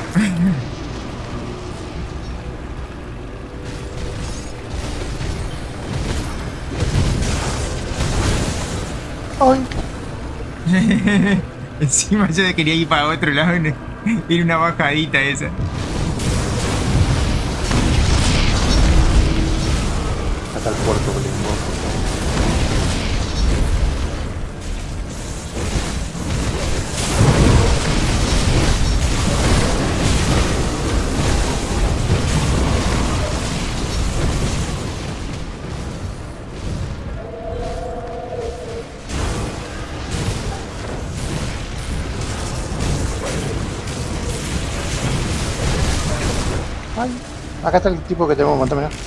Ay. Encima yo quería ir para otro lado. Era una bajadita esa. Hasta el puerto que le invoco. Ay, acá está el tipo que tenemos que montar, mirá.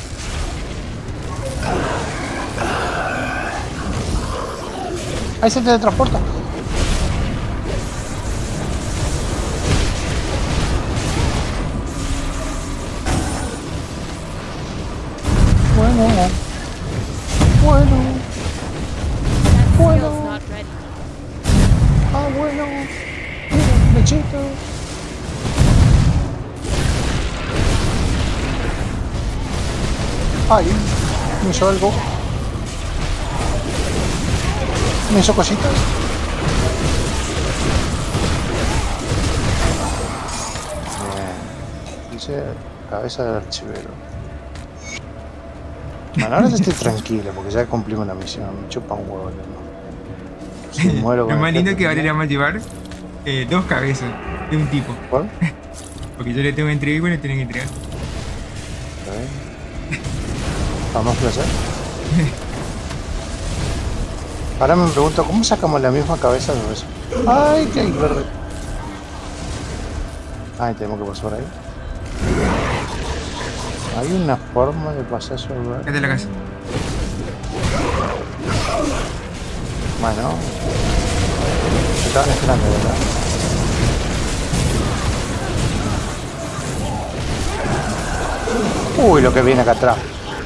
Ahí se teletransporta. Bueno. Bueno. That Bueno. skill's not ready. Ah, bueno. Ay, me hizo algo. Me hizo cositas. Bien. Dice cabeza del archivero. Bueno, ahora estoy tranquilo porque ya cumplimos la misión. Me chupa un huevo, ¿no? Si muero Lo con más el lindo jefe es que ahora le final. vamos a llevar 2 cabezas de un tipo. ¿Cuál? Porque yo le tengo que entregar y bueno, le tienen que entregar. Vamos a placer. Ahora me pregunto, ¿cómo sacamos la misma cabeza de eso? ¡Ay, que hay verde! Ay, tenemos que pasar por ahí. Hay una forma de pasar sobre el verde. Quédate en la casa. Bueno. Se estaban esperando, ¿verdad? Uy, lo que viene acá atrás.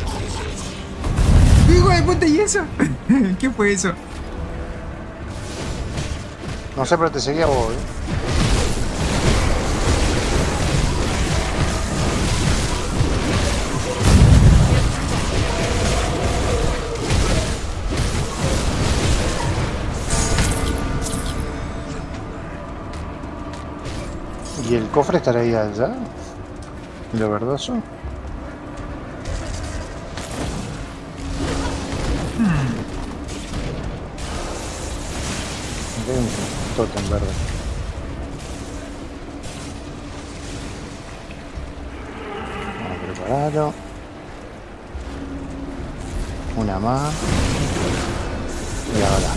¡Hijo de puta! ¿Y eso? ¿Qué fue eso? No sé, pero te seguía vos, ¿eh? ¿Y el cofre estará ahí allá? ¿Lo verdoso? Aquí hay un tótem verde. Vamos a prepararlo. Una más. Y ahora.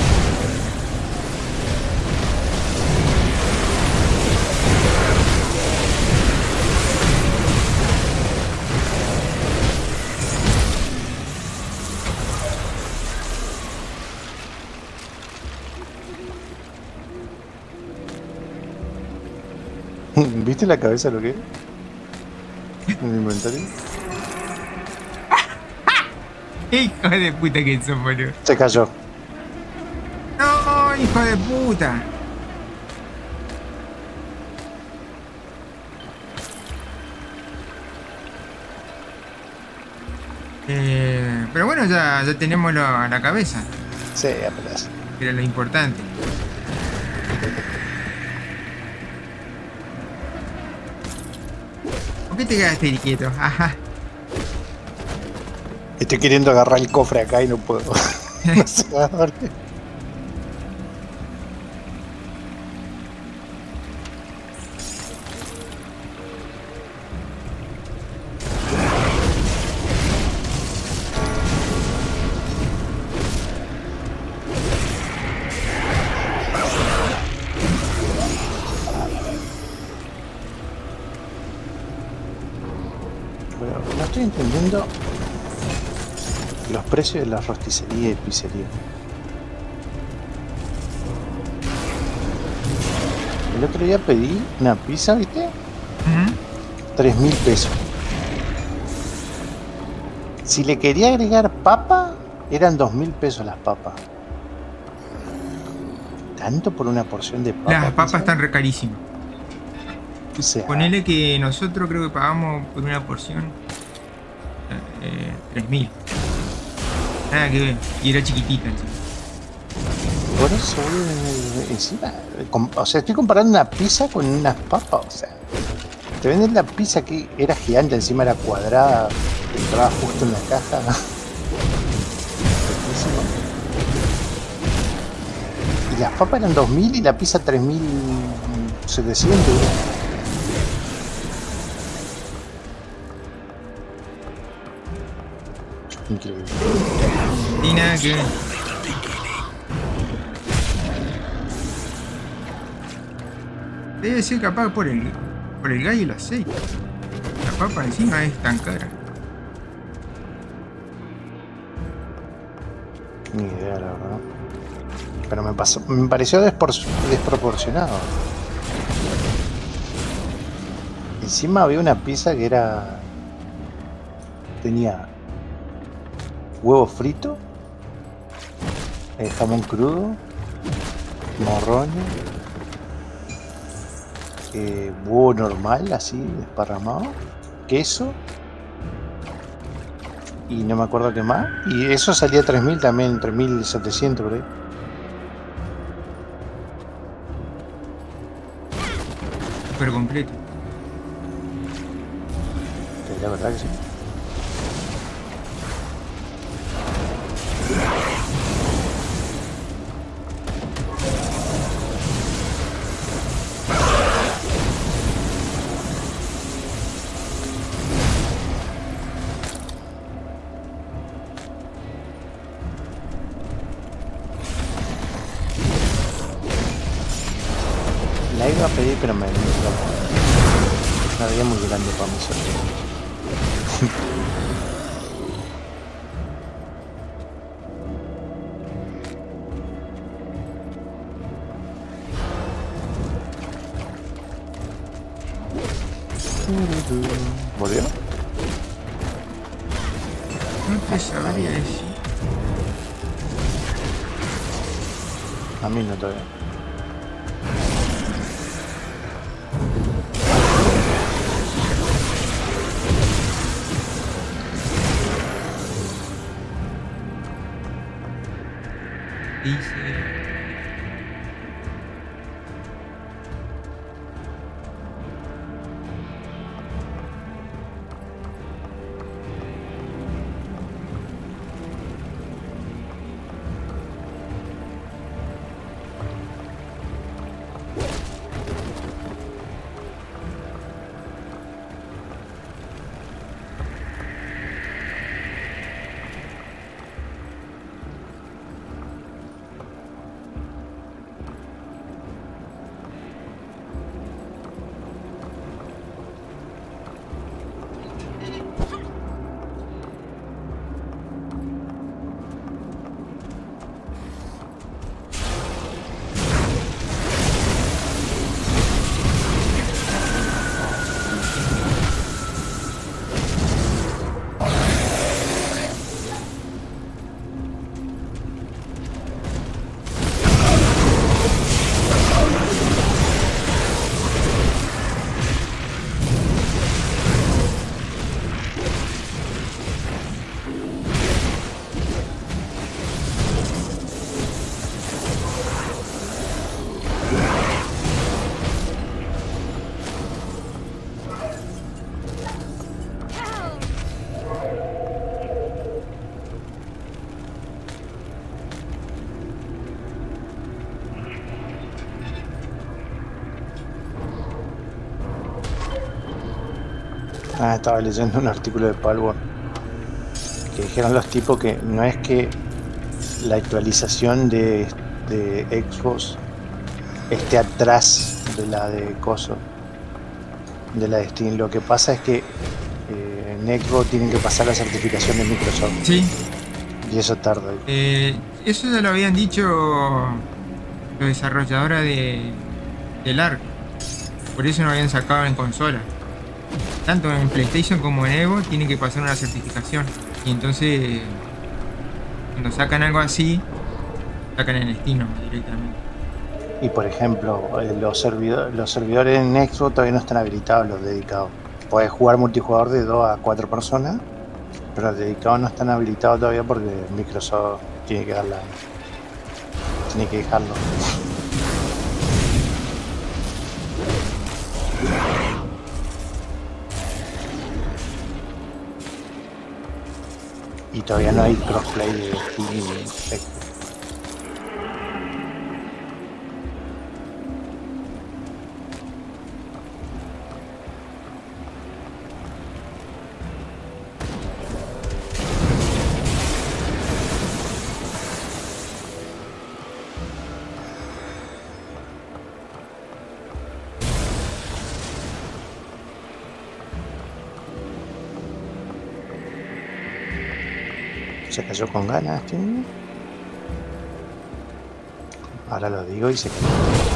¿Viste la cabeza lo que es? En el inventario. ¡Hijo de puta que son, boludo! Se cayó. ¡No, hijo de puta! Pero bueno, ya tenemos la cabeza, Sí, apenas. que era lo importante. ¿Por qué te quedaste ahí quieto? Ajá. Estoy queriendo agarrar el cofre acá y no puedo. No sé agarrar. Bueno, no estoy entendiendo los precios de la rosticería y pizzería. El otro día pedí una pizza, ¿viste? Ujú. 3.000 pesos. Si le quería agregar papa, eran 2.000 pesos las papas. ¿Tanto por una porción de papa? Las papas pizza? están re carísimas. O sea, Ponele que nosotros creo que pagamos por una porción 3.000. Nada que ver. Y era chiquitita encima. por eso, encima, o sea, estoy comparando una pizza con unas papas, o sea, te venden la pizza que era gigante, encima era cuadrada, entraba justo en la caja. Riquísimo. Y las papas eran 2.000 y la pizza 3.700. Increíble. Y nada que ver. Debe ser capaz por el gas y el aceite. La papa encima es tan cara. Ni idea, la verdad. Pero me pareció desproporcionado. Encima había una pizza que tenía huevo frito, jamón crudo, morrones, huevo normal, así, desparramado, queso, Y no me acuerdo qué más. Y eso salía 3000 también, 3700 por ahí. Súper completo. Sí, la verdad que sí. La iba a pedir, pero me la veía muy grande para mí solo. ¿Volvió? No te sabría decir. A mí no todavía. Dice. Ah, estaba leyendo un artículo de Palworld que dijeron los tipos que no es que la actualización de Xbox esté atrás de la de Coso, de la de Steam. Lo que pasa es que en Xbox tienen que pasar la certificación de Microsoft. Sí. Y eso tarda. Eso ya lo habían dicho los desarrolladores del ARC. Por eso no habían sacado en consola. Tanto en PlayStation como en Evo tienen que pasar una certificación. Y entonces, cuando sacan algo así, sacan en Steam directamente. Y por ejemplo, los servidores en Xbox todavía no están habilitados, los dedicados. Puedes jugar multijugador de 2 a 4 personas, pero los dedicados no están habilitados todavía porque Microsoft tiene que dejarlo. Y todavía no hay crossplay de Steam y Xbox. Se cayó con ganas, tío. Ahora lo digo y se cayó.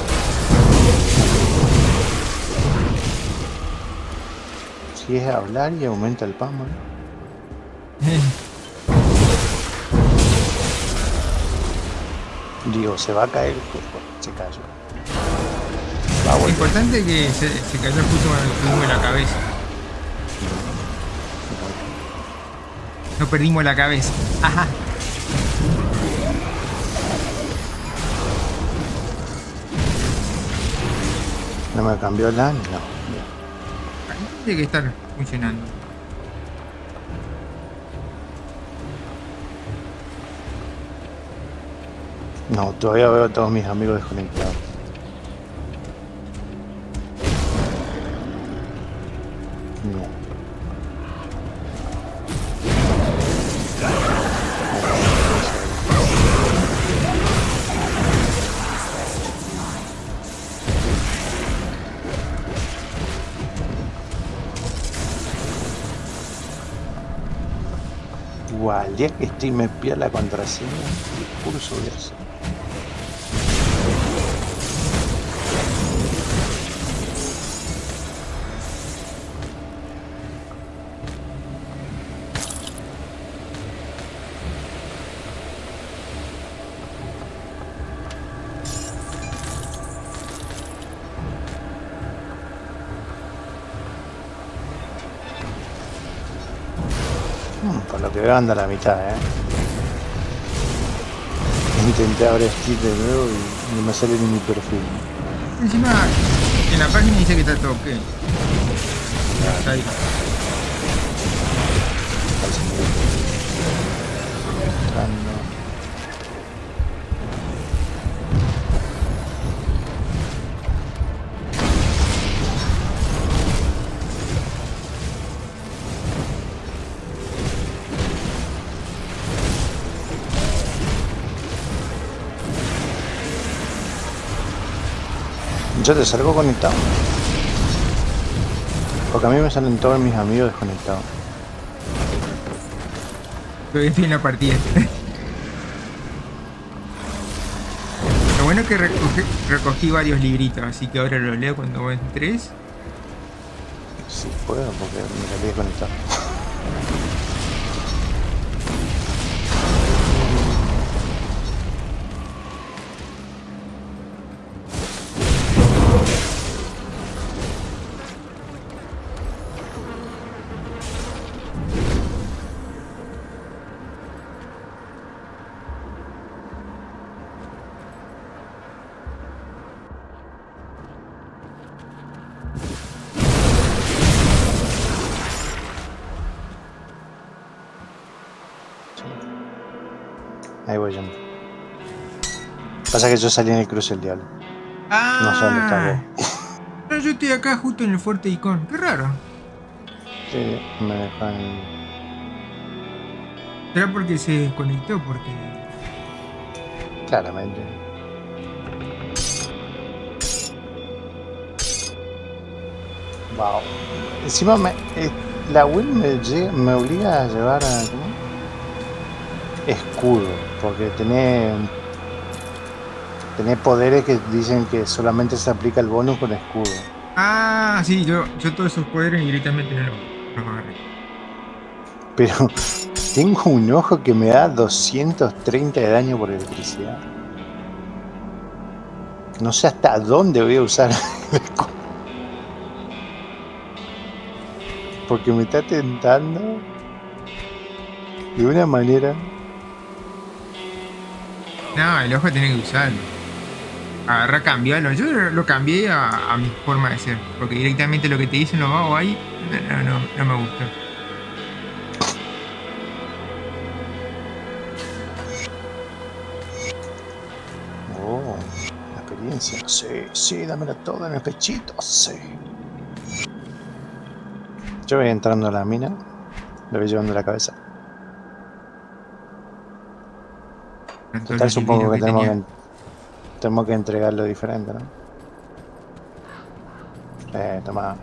Si es hablar y aumenta el pamo, ¿no? Digo, se va a caer, pues, se cayó. Lo importante es que se cayó justo cuando le tuvimos en la cabeza. No perdimos la cabeza. Ajá. No me cambió la... No. Ahí tiene que estar funcionando. No, todavía veo a todos mis amigos desconectados. No. Igual, ya que estoy me pide la contraseña, el curso voy a hacer. Por lo que veo anda a la mitad, Intenté abrir Steam de nuevo y no me sale ni mi perfil. Encima, en la página dice que está todo ok. Está ahí. Yo te salgo conectado. Porque a mí me salen todos mis amigos desconectados. Todavía estoy en la partida. Lo bueno es que recogí varios libritos, así que ahora los leo cuando entres. Si puedo, porque me quedé desconectado. Ahí voy yo. Pasa que yo salí en el cruce del diablo. No sé dónde está vos. No, yo estoy acá justo en el fuerte Icon. Qué raro. Sí, me dejan. ¿Será porque se desconectó? Porque... Claramente. Wow. Encima la Will me obliga a llevar a... ¿cómo? Escudo, porque tenés poderes que dicen que solamente se aplica el bonus con escudo. Ah, sí, yo todos esos poderes directamente no los agarré. Pero tengo un ojo que me da 230 de daño por electricidad. No sé hasta dónde voy a usar el escudo. Porque me está tentando de una manera. No, el ojo tiene que usarlo. Agarra, cambiarlo. Yo lo cambié a mi forma de ser. Porque directamente lo que te dicen lo hago ahí. No me gusta. Oh, la experiencia. Sí, dámelo todo en el pechito. Sí. Yo voy entrando a la mina. Le voy llevando la cabeza. Total, supongo que tenemos que entregarlo diferente, ¿no? Toma.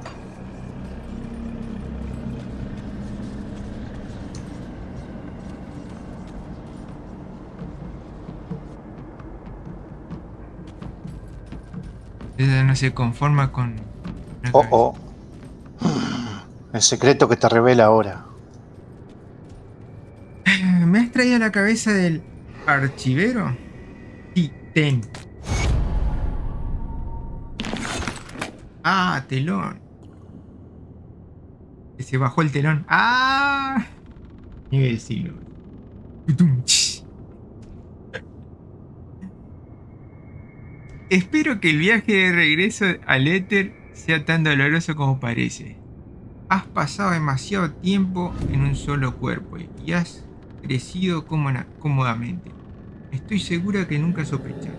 Ella no se conforma con... Oh. El secreto que te revela ahora. ¿Me has traído la cabeza del archivero? Sí, ten. Ah, telón. Que se bajó el telón. Ah. Ni que decirlo. Tutum, ch. Espero que el viaje de regreso al éter sea tan doloroso como parece. Has pasado demasiado tiempo en un solo cuerpo y has crecido cómodamente. Estoy segura que nunca sospechaste.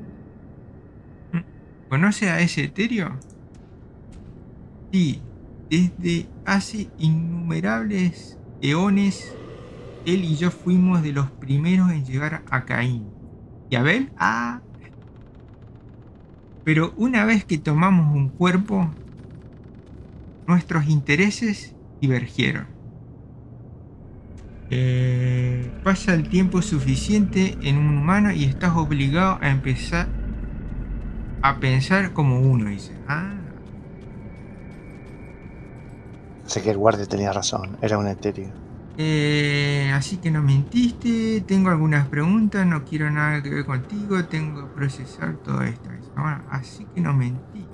¿Conoce a ese etéreo? Sí, desde hace innumerables eones, él y yo fuimos de los primeros en llegar a Caín. ¿Y Abel? Ah. Pero una vez que tomamos un cuerpo, nuestros intereses divergieron. Pasa el tiempo suficiente en un humano y estás obligado a empezar a pensar como uno, dice. Ah. Sé que el guardia tenía razón, era un etéreo. Así que no mentiste, tengo algunas preguntas, no quiero nada que ver contigo, tengo que procesar todo esto. Bueno, así que no mentí.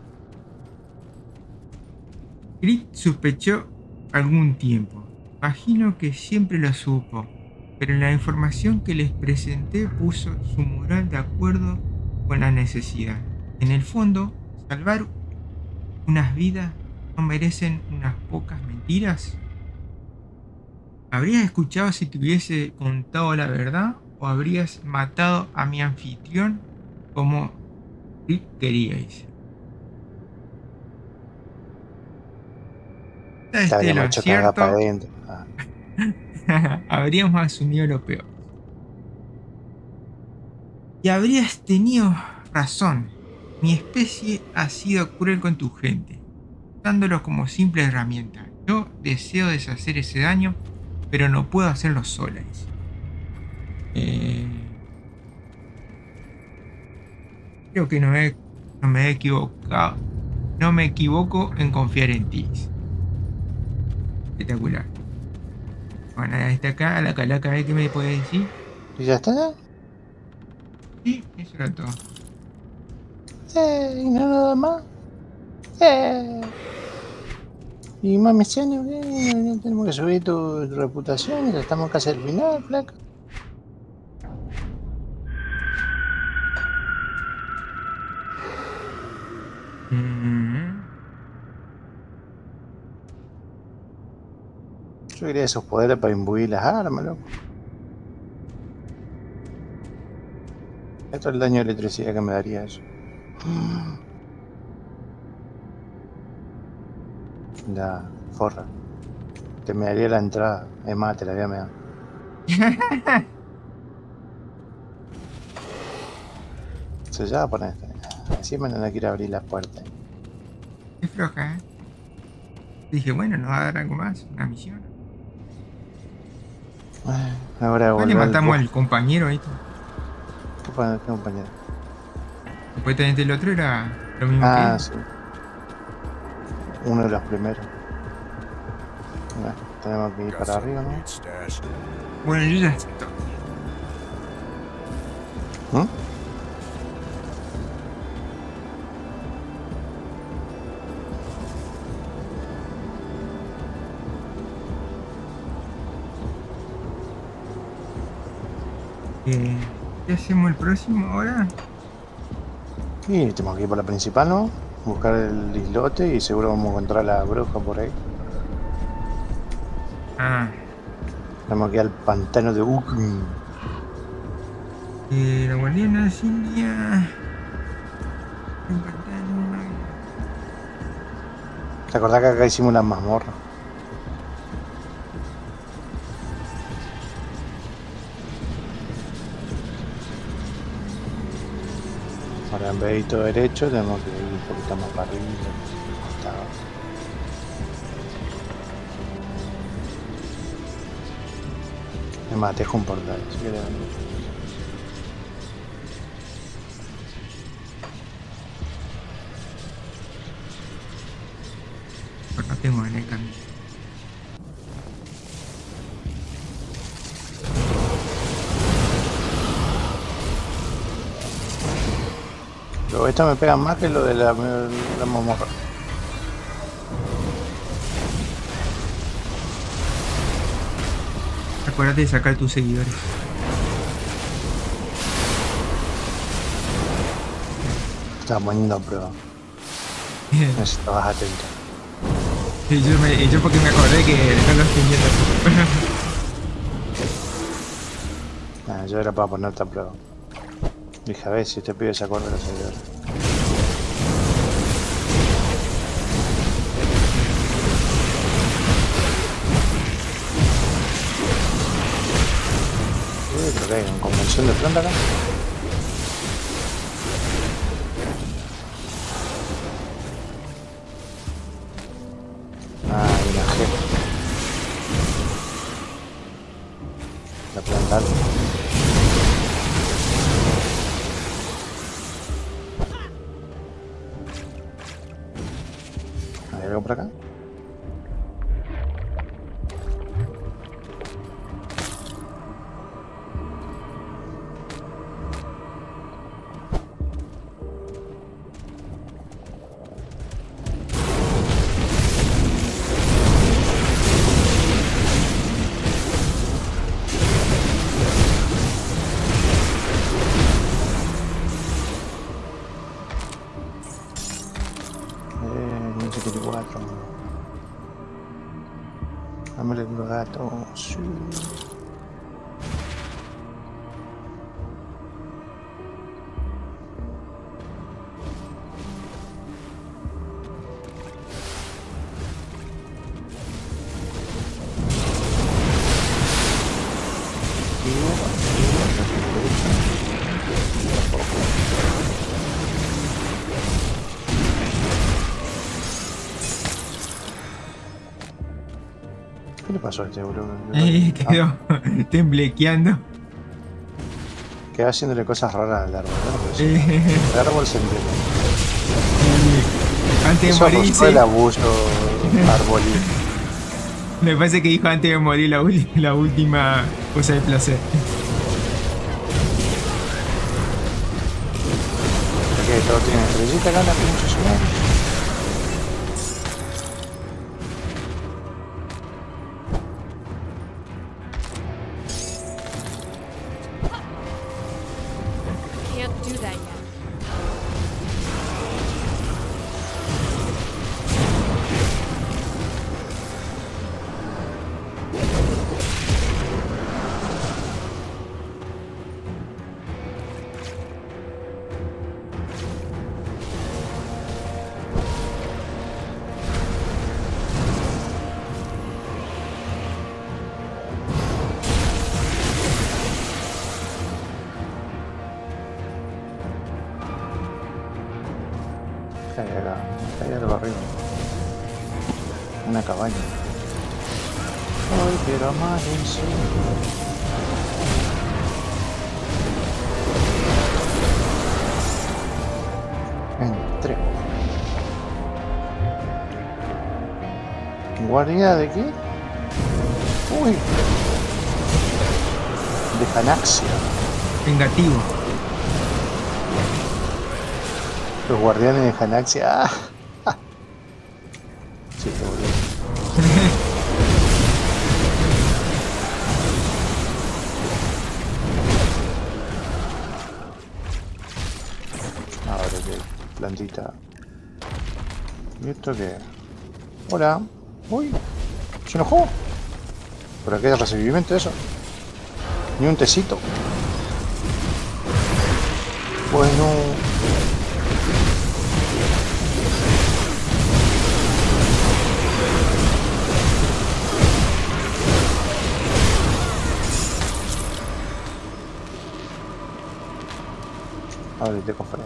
Grit sospechó algún tiempo. Imagino que siempre lo supo, pero la información que les presenté puso su moral de acuerdo con la necesidad. En el fondo, salvar unas vidas no merecen unas pocas mentiras. ¿Habrías escuchado si te hubiese contado la verdad o habrías matado a mi anfitrión como queríais? Habríamos hecho cagar para adentro. Habríamos asumido lo peor. Y habrías tenido razón. Mi especie ha sido cruel con tu gente, usándolos como simple herramienta. Yo deseo deshacer ese daño, pero no puedo hacerlo sola. Creo que no me he equivocado. No me equivoco en confiar en ti. Espectacular. Bueno, está acá, la calaca, ¿qué me puede decir? ¿Y ya está? Sí, eso era todo. ¿Y no nada más? Y más misiones, tenemos que subir tu reputación, ya estamos casi al final, flaco. Yo quería esos poderes para imbuir las armas, loco. Esto es el daño de electricidad que me daría eso. La forra. Te me daría la entrada. Es más, te la voy a mear. Se ya pone esta. Encima no quiere abrir las puertas. Es floja, ¿eh? Dije, bueno, nos va a dar algo más, una misión. Ahora No le matamos al compañero, ¿viste? ¿Qué compañero? Supuestamente el otro era lo mismo que él. Sí. Uno de los primeros. Bueno, tenemos que ir para arriba, ¿no? Bueno, yo ya estoy. ¿Qué hacemos el próximo ahora? Y tenemos que ir por la principal, ¿no? Buscar el islote y seguro vamos a encontrar a la bruja por ahí. Tenemos que ir al pantano de Ukun. La guardiana Cindia. ¿Te acordás que acá hicimos una mazmorra? Ahora en vez de ir todo derecho tenemos que ir un poquito más para arriba. Es más, te dejo un portal, si quieres venir. No tengo en el camino. Pero esto me pega más que lo de la mazmorra. Acuérdate de sacar tus seguidores. Estaba poniendo a prueba. No sé si estabas atento. Yo porque me acordé que no lo estoy viendo. Nah, yo era para ponerte a prueba. Dije, a ver si este pibe se acuerda de los seguidores. Creo que hay una convención de planta acá. Ah, hay una G. La planta alta. ¿Hay algo por acá? Dame el gato. Sí. ¿Qué le pasó a este boludo? Quedó temblequeando. Queda haciéndole cosas raras al árbol, ¿no? El árbol se entiende. Antes de Eso morir, fue el abuso arbolí. me parece que dijo antes de morir la última cosa de placer. Porque todo tiene estrellita acá, la pinche su madre. Can't do that yet. ¿Qué hay acá? ¿Qué hay algo arriba? Una cabaña. Ay, pero más en serio. Entré. ¿Guardia de qué? Uy. De Canaxia. Vengativo. Los guardianes de Canaxia. ¡Ah! Sí, qué boludo. Ahora que plantita. ¿Y esto qué? Hola. Uy. ¿Se enojó? ¿Por qué recibimiento eso? Ni un tecito. Bueno. Ábrete, cofre.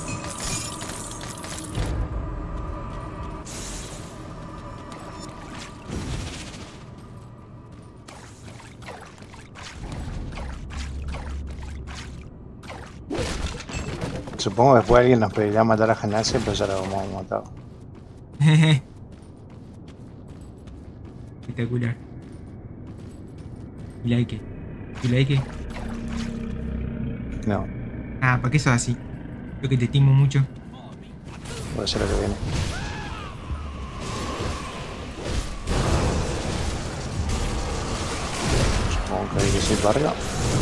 Supongo que después alguien nos pedirá matar a Ganacia, pero ya lo hemos matado. Espectacular. Y like. Y like. No, Ah, ¿para qué sos así? Yo que te estimo mucho. puede ser lo que viene. Supongo Ok, que sí, para arriba.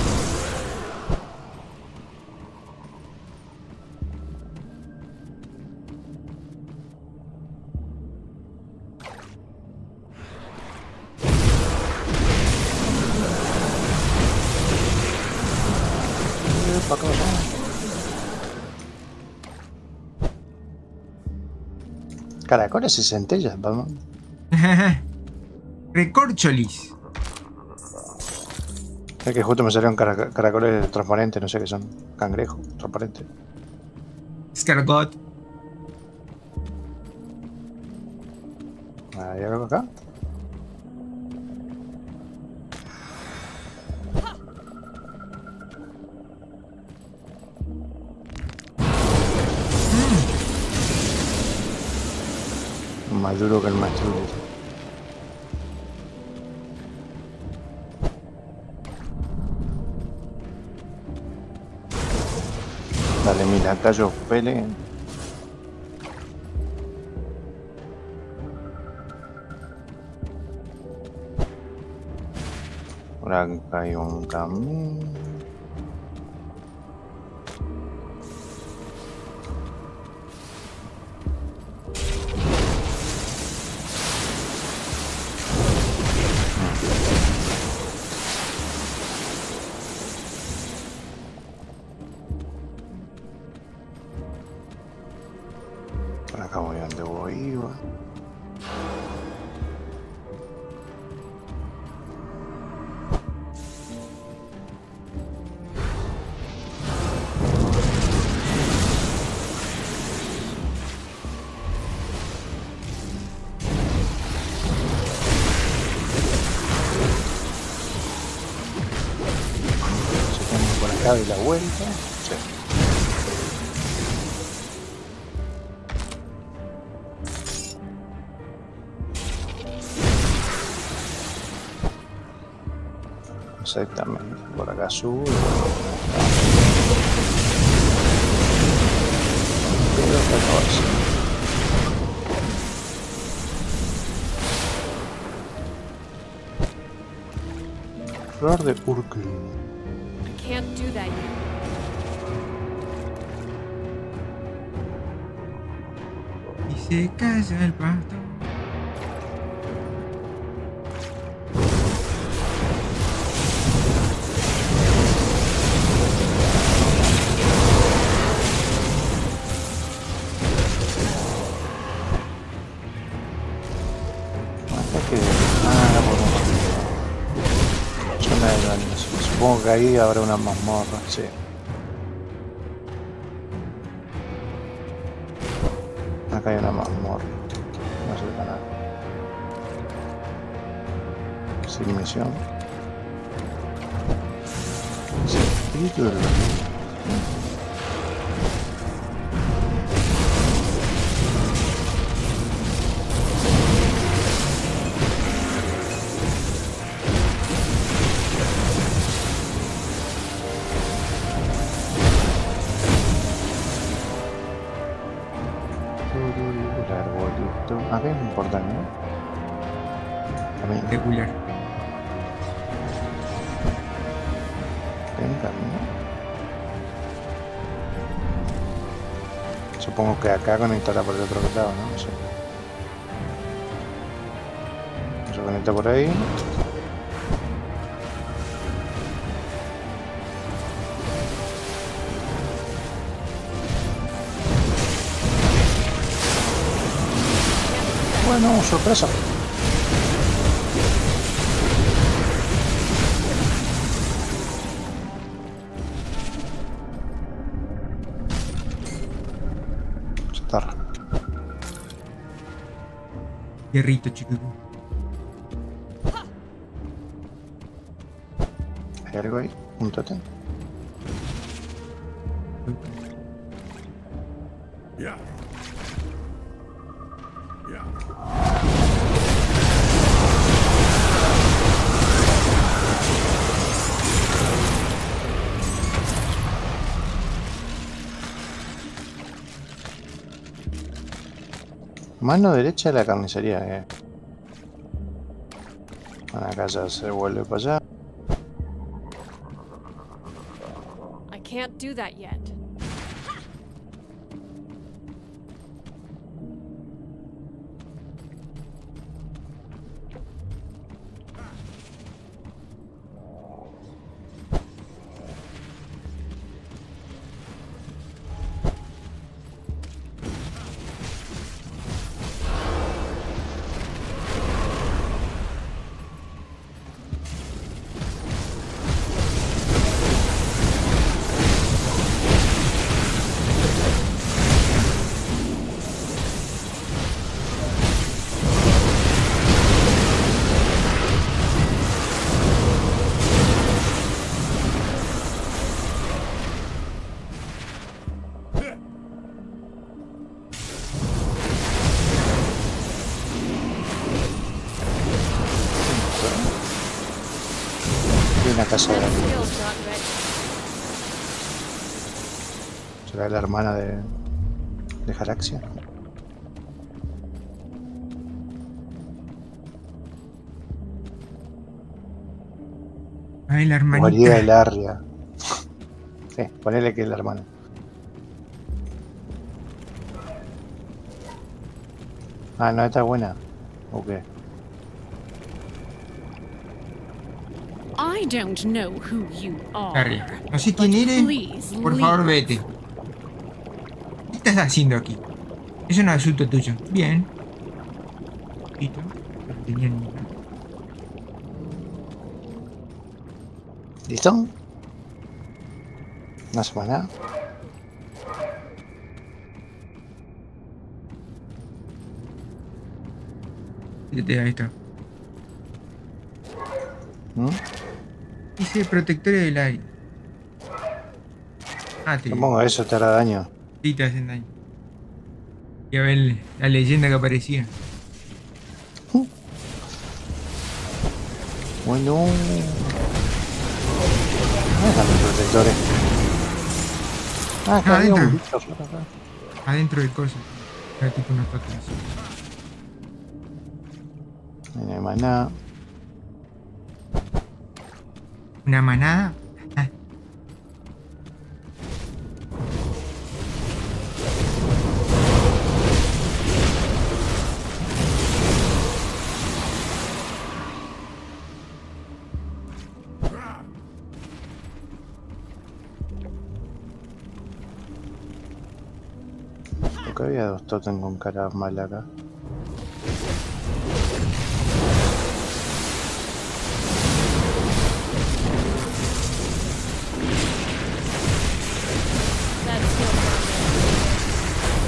Para acá, caracoles y centellas, vamos. Recorcholis. Es que justo me salieron caracoles transparentes, no sé qué son. Cangrejo, transparente. Escargot. ¿Hay algo acá? Más duro que el maestro. Dale, mi lacayo, pele. Por acá hay un camino. Por acá voy donde voy, iba. Por acá doy la vuelta. Sí. Exactamente, por acá subo. Pero está todo así. Flor de Urkel. I can't do that yet. Y se calla el pasto. Supongo que ahí habrá una mazmorra, sí. Acá hay una mazmorra. No sé el canal. Sin misión. Sí, espíritu del a ver, no importa, ¿no? Camino. Regular. Ven, camino. Supongo que acá conectará por el otro lado, ¿no? No sé. Se conecta por ahí. Bueno, sorpresa. Chatarra. Guerrito, chico. ¿Hay algo ahí? Un tótem. Yeah. Yeah. Mano derecha de la carnicería, Bueno, acá ya se vuelve para allá. can't do that yet. Una casa de That skill's not ready. será la hermana de Jaraxia. Ay, la María hermanita. del Arria. Sí, ponele que es la hermana. Ah, no, esta es buena. Ok. I don't know who you Harry. are. No sé quién eres. Please Por favor, leave. vete. ¿Qué estás haciendo aquí? Eso no es asunto tuyo. Bien. Poquito. No tenía ni idea. ¿Listo? No hace más nada. Fíjate a esto. ¿Mm? Dice protectores del aire. Ah, te, Supongo que eso te hará daño. sí te hacen daño. Y a ver la leyenda que aparecía. Bueno. ¿Dónde están los protectores? Ah, acá había un adentro. bicho raro acá. Adentro de cosas. Era tipo unos totems. No hay más nada. Una manada. Ah, Porque había dos totem con cara mala acá. That skill's not ready.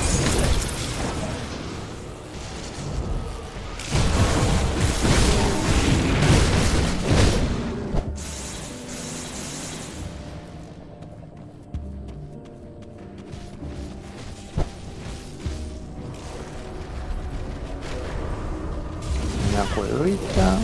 Una cuevita.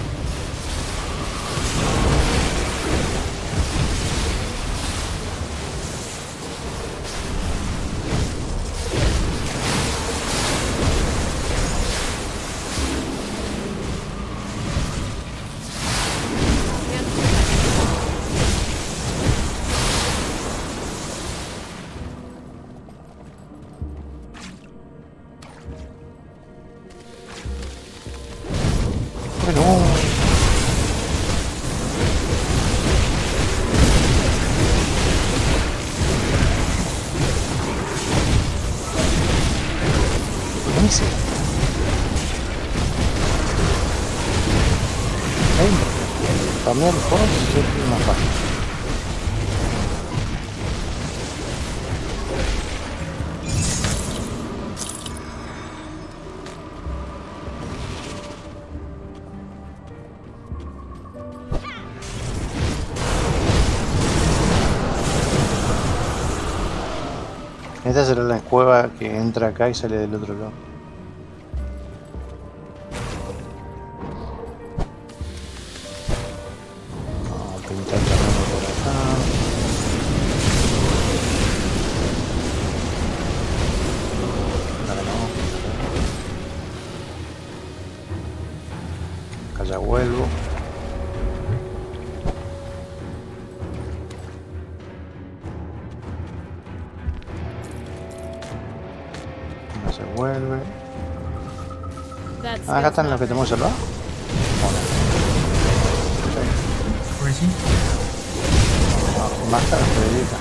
Can't do that. Bueno. Buenísimo. Cambiar el juego es más fácil. Esta será la cueva que entra acá y sale del otro lado. Vamos a pintar el terreno por acá. Acá no. Acá ya vuelvo. That Acá skill's están los not que tenemos que very- salvar. Pues sí. No, máscaras preditas.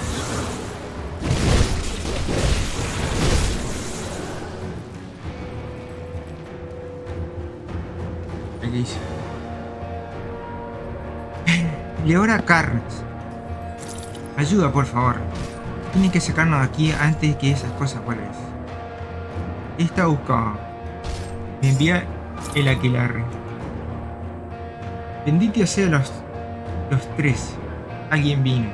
¿Qué dice? Y ahora Carnes. Ayuda, por favor. Tienen que sacarnos de aquí antes de que esas cosas vuelvan. Esta buscaba. Me envía el aquelarre. Bendito sea los tres. Alguien vino.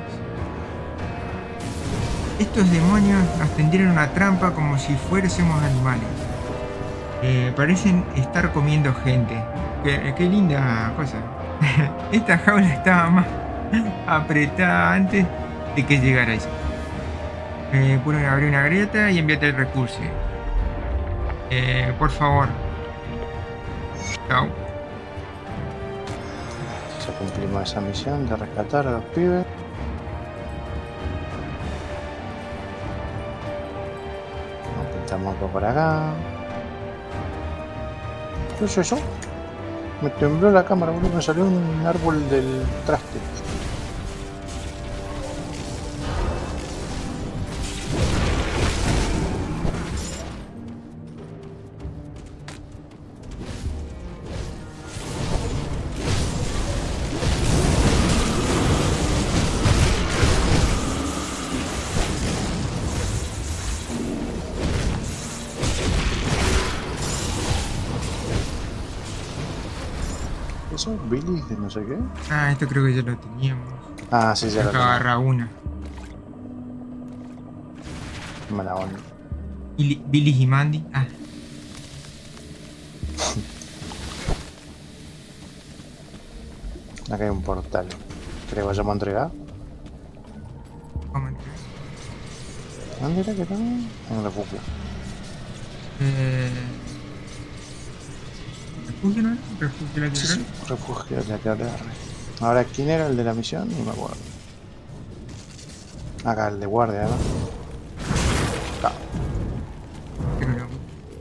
Estos demonios nos tendieron una trampa como si fuésemos animales. Parecen estar comiendo gente. Qué linda cosa. Esta jaula estaba más apretada antes de que llegara eso. Pueden abrir una grieta y enviarte el recurso. Por favor. Chao. Ya cumplimos esa misión de rescatar a los pibes. Nos pintamos por acá. ¿Qué es eso? Me tembló la cámara, boludo. Me salió un árbol del traste. ¿Eso? ¿Billy de no sé qué? Ah, esto creo que ya lo teníamos. Ah, sí, ya lo Acá tengo. agarra una. Mala onda. Billy y Mandy. Ah, Acá hay un portal. ¿Crees que vayamos a entregar? ¿cómo entrar? ¿Dónde era que estaba? En el refugio. ¿Refugio no era? ¿Refugio la Sí, tierra? sí, refugio de la tierra. Ahora, ¿quién era el de la misión? No me acuerdo. Acá, el de guardia, ¿no? Acá. Creo que no.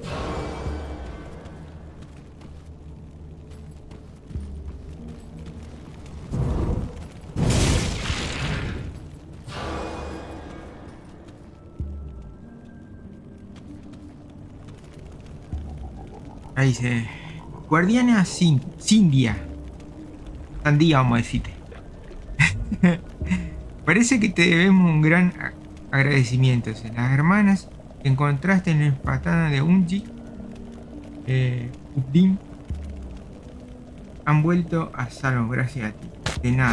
Ahí dice. Guardiana Cindia. Sandía, vamos a decirte. Parece que te debemos un gran agradecimiento. Las hermanas que encontraste en el patana de Unji, Ubdin, han vuelto a salvo gracias a ti. De nada.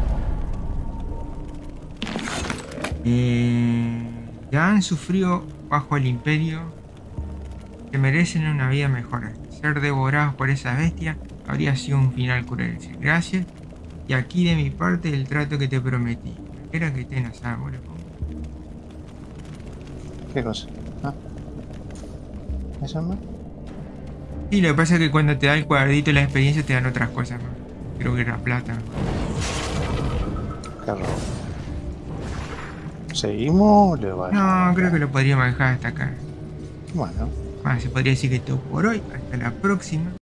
Ya han sufrido bajo el imperio. Que merecen una vida mejor. Ser devorados por esa bestia habría sido un final cruel. Gracias. Y aquí de mi parte el trato que te prometí. Era que estén a salvo. ¿Qué cosa? Ah. ¿Eso más? Sí, lo que pasa es que cuando te da el cuadrito de la experiencia te dan otras cosas más. Creo que era plata. Qué raro. ¿Seguimos? ¿Le va a dejar? No, creo que lo podríamos dejar hasta acá. Bueno. Se podría decir que todo por hoy. Hasta la próxima.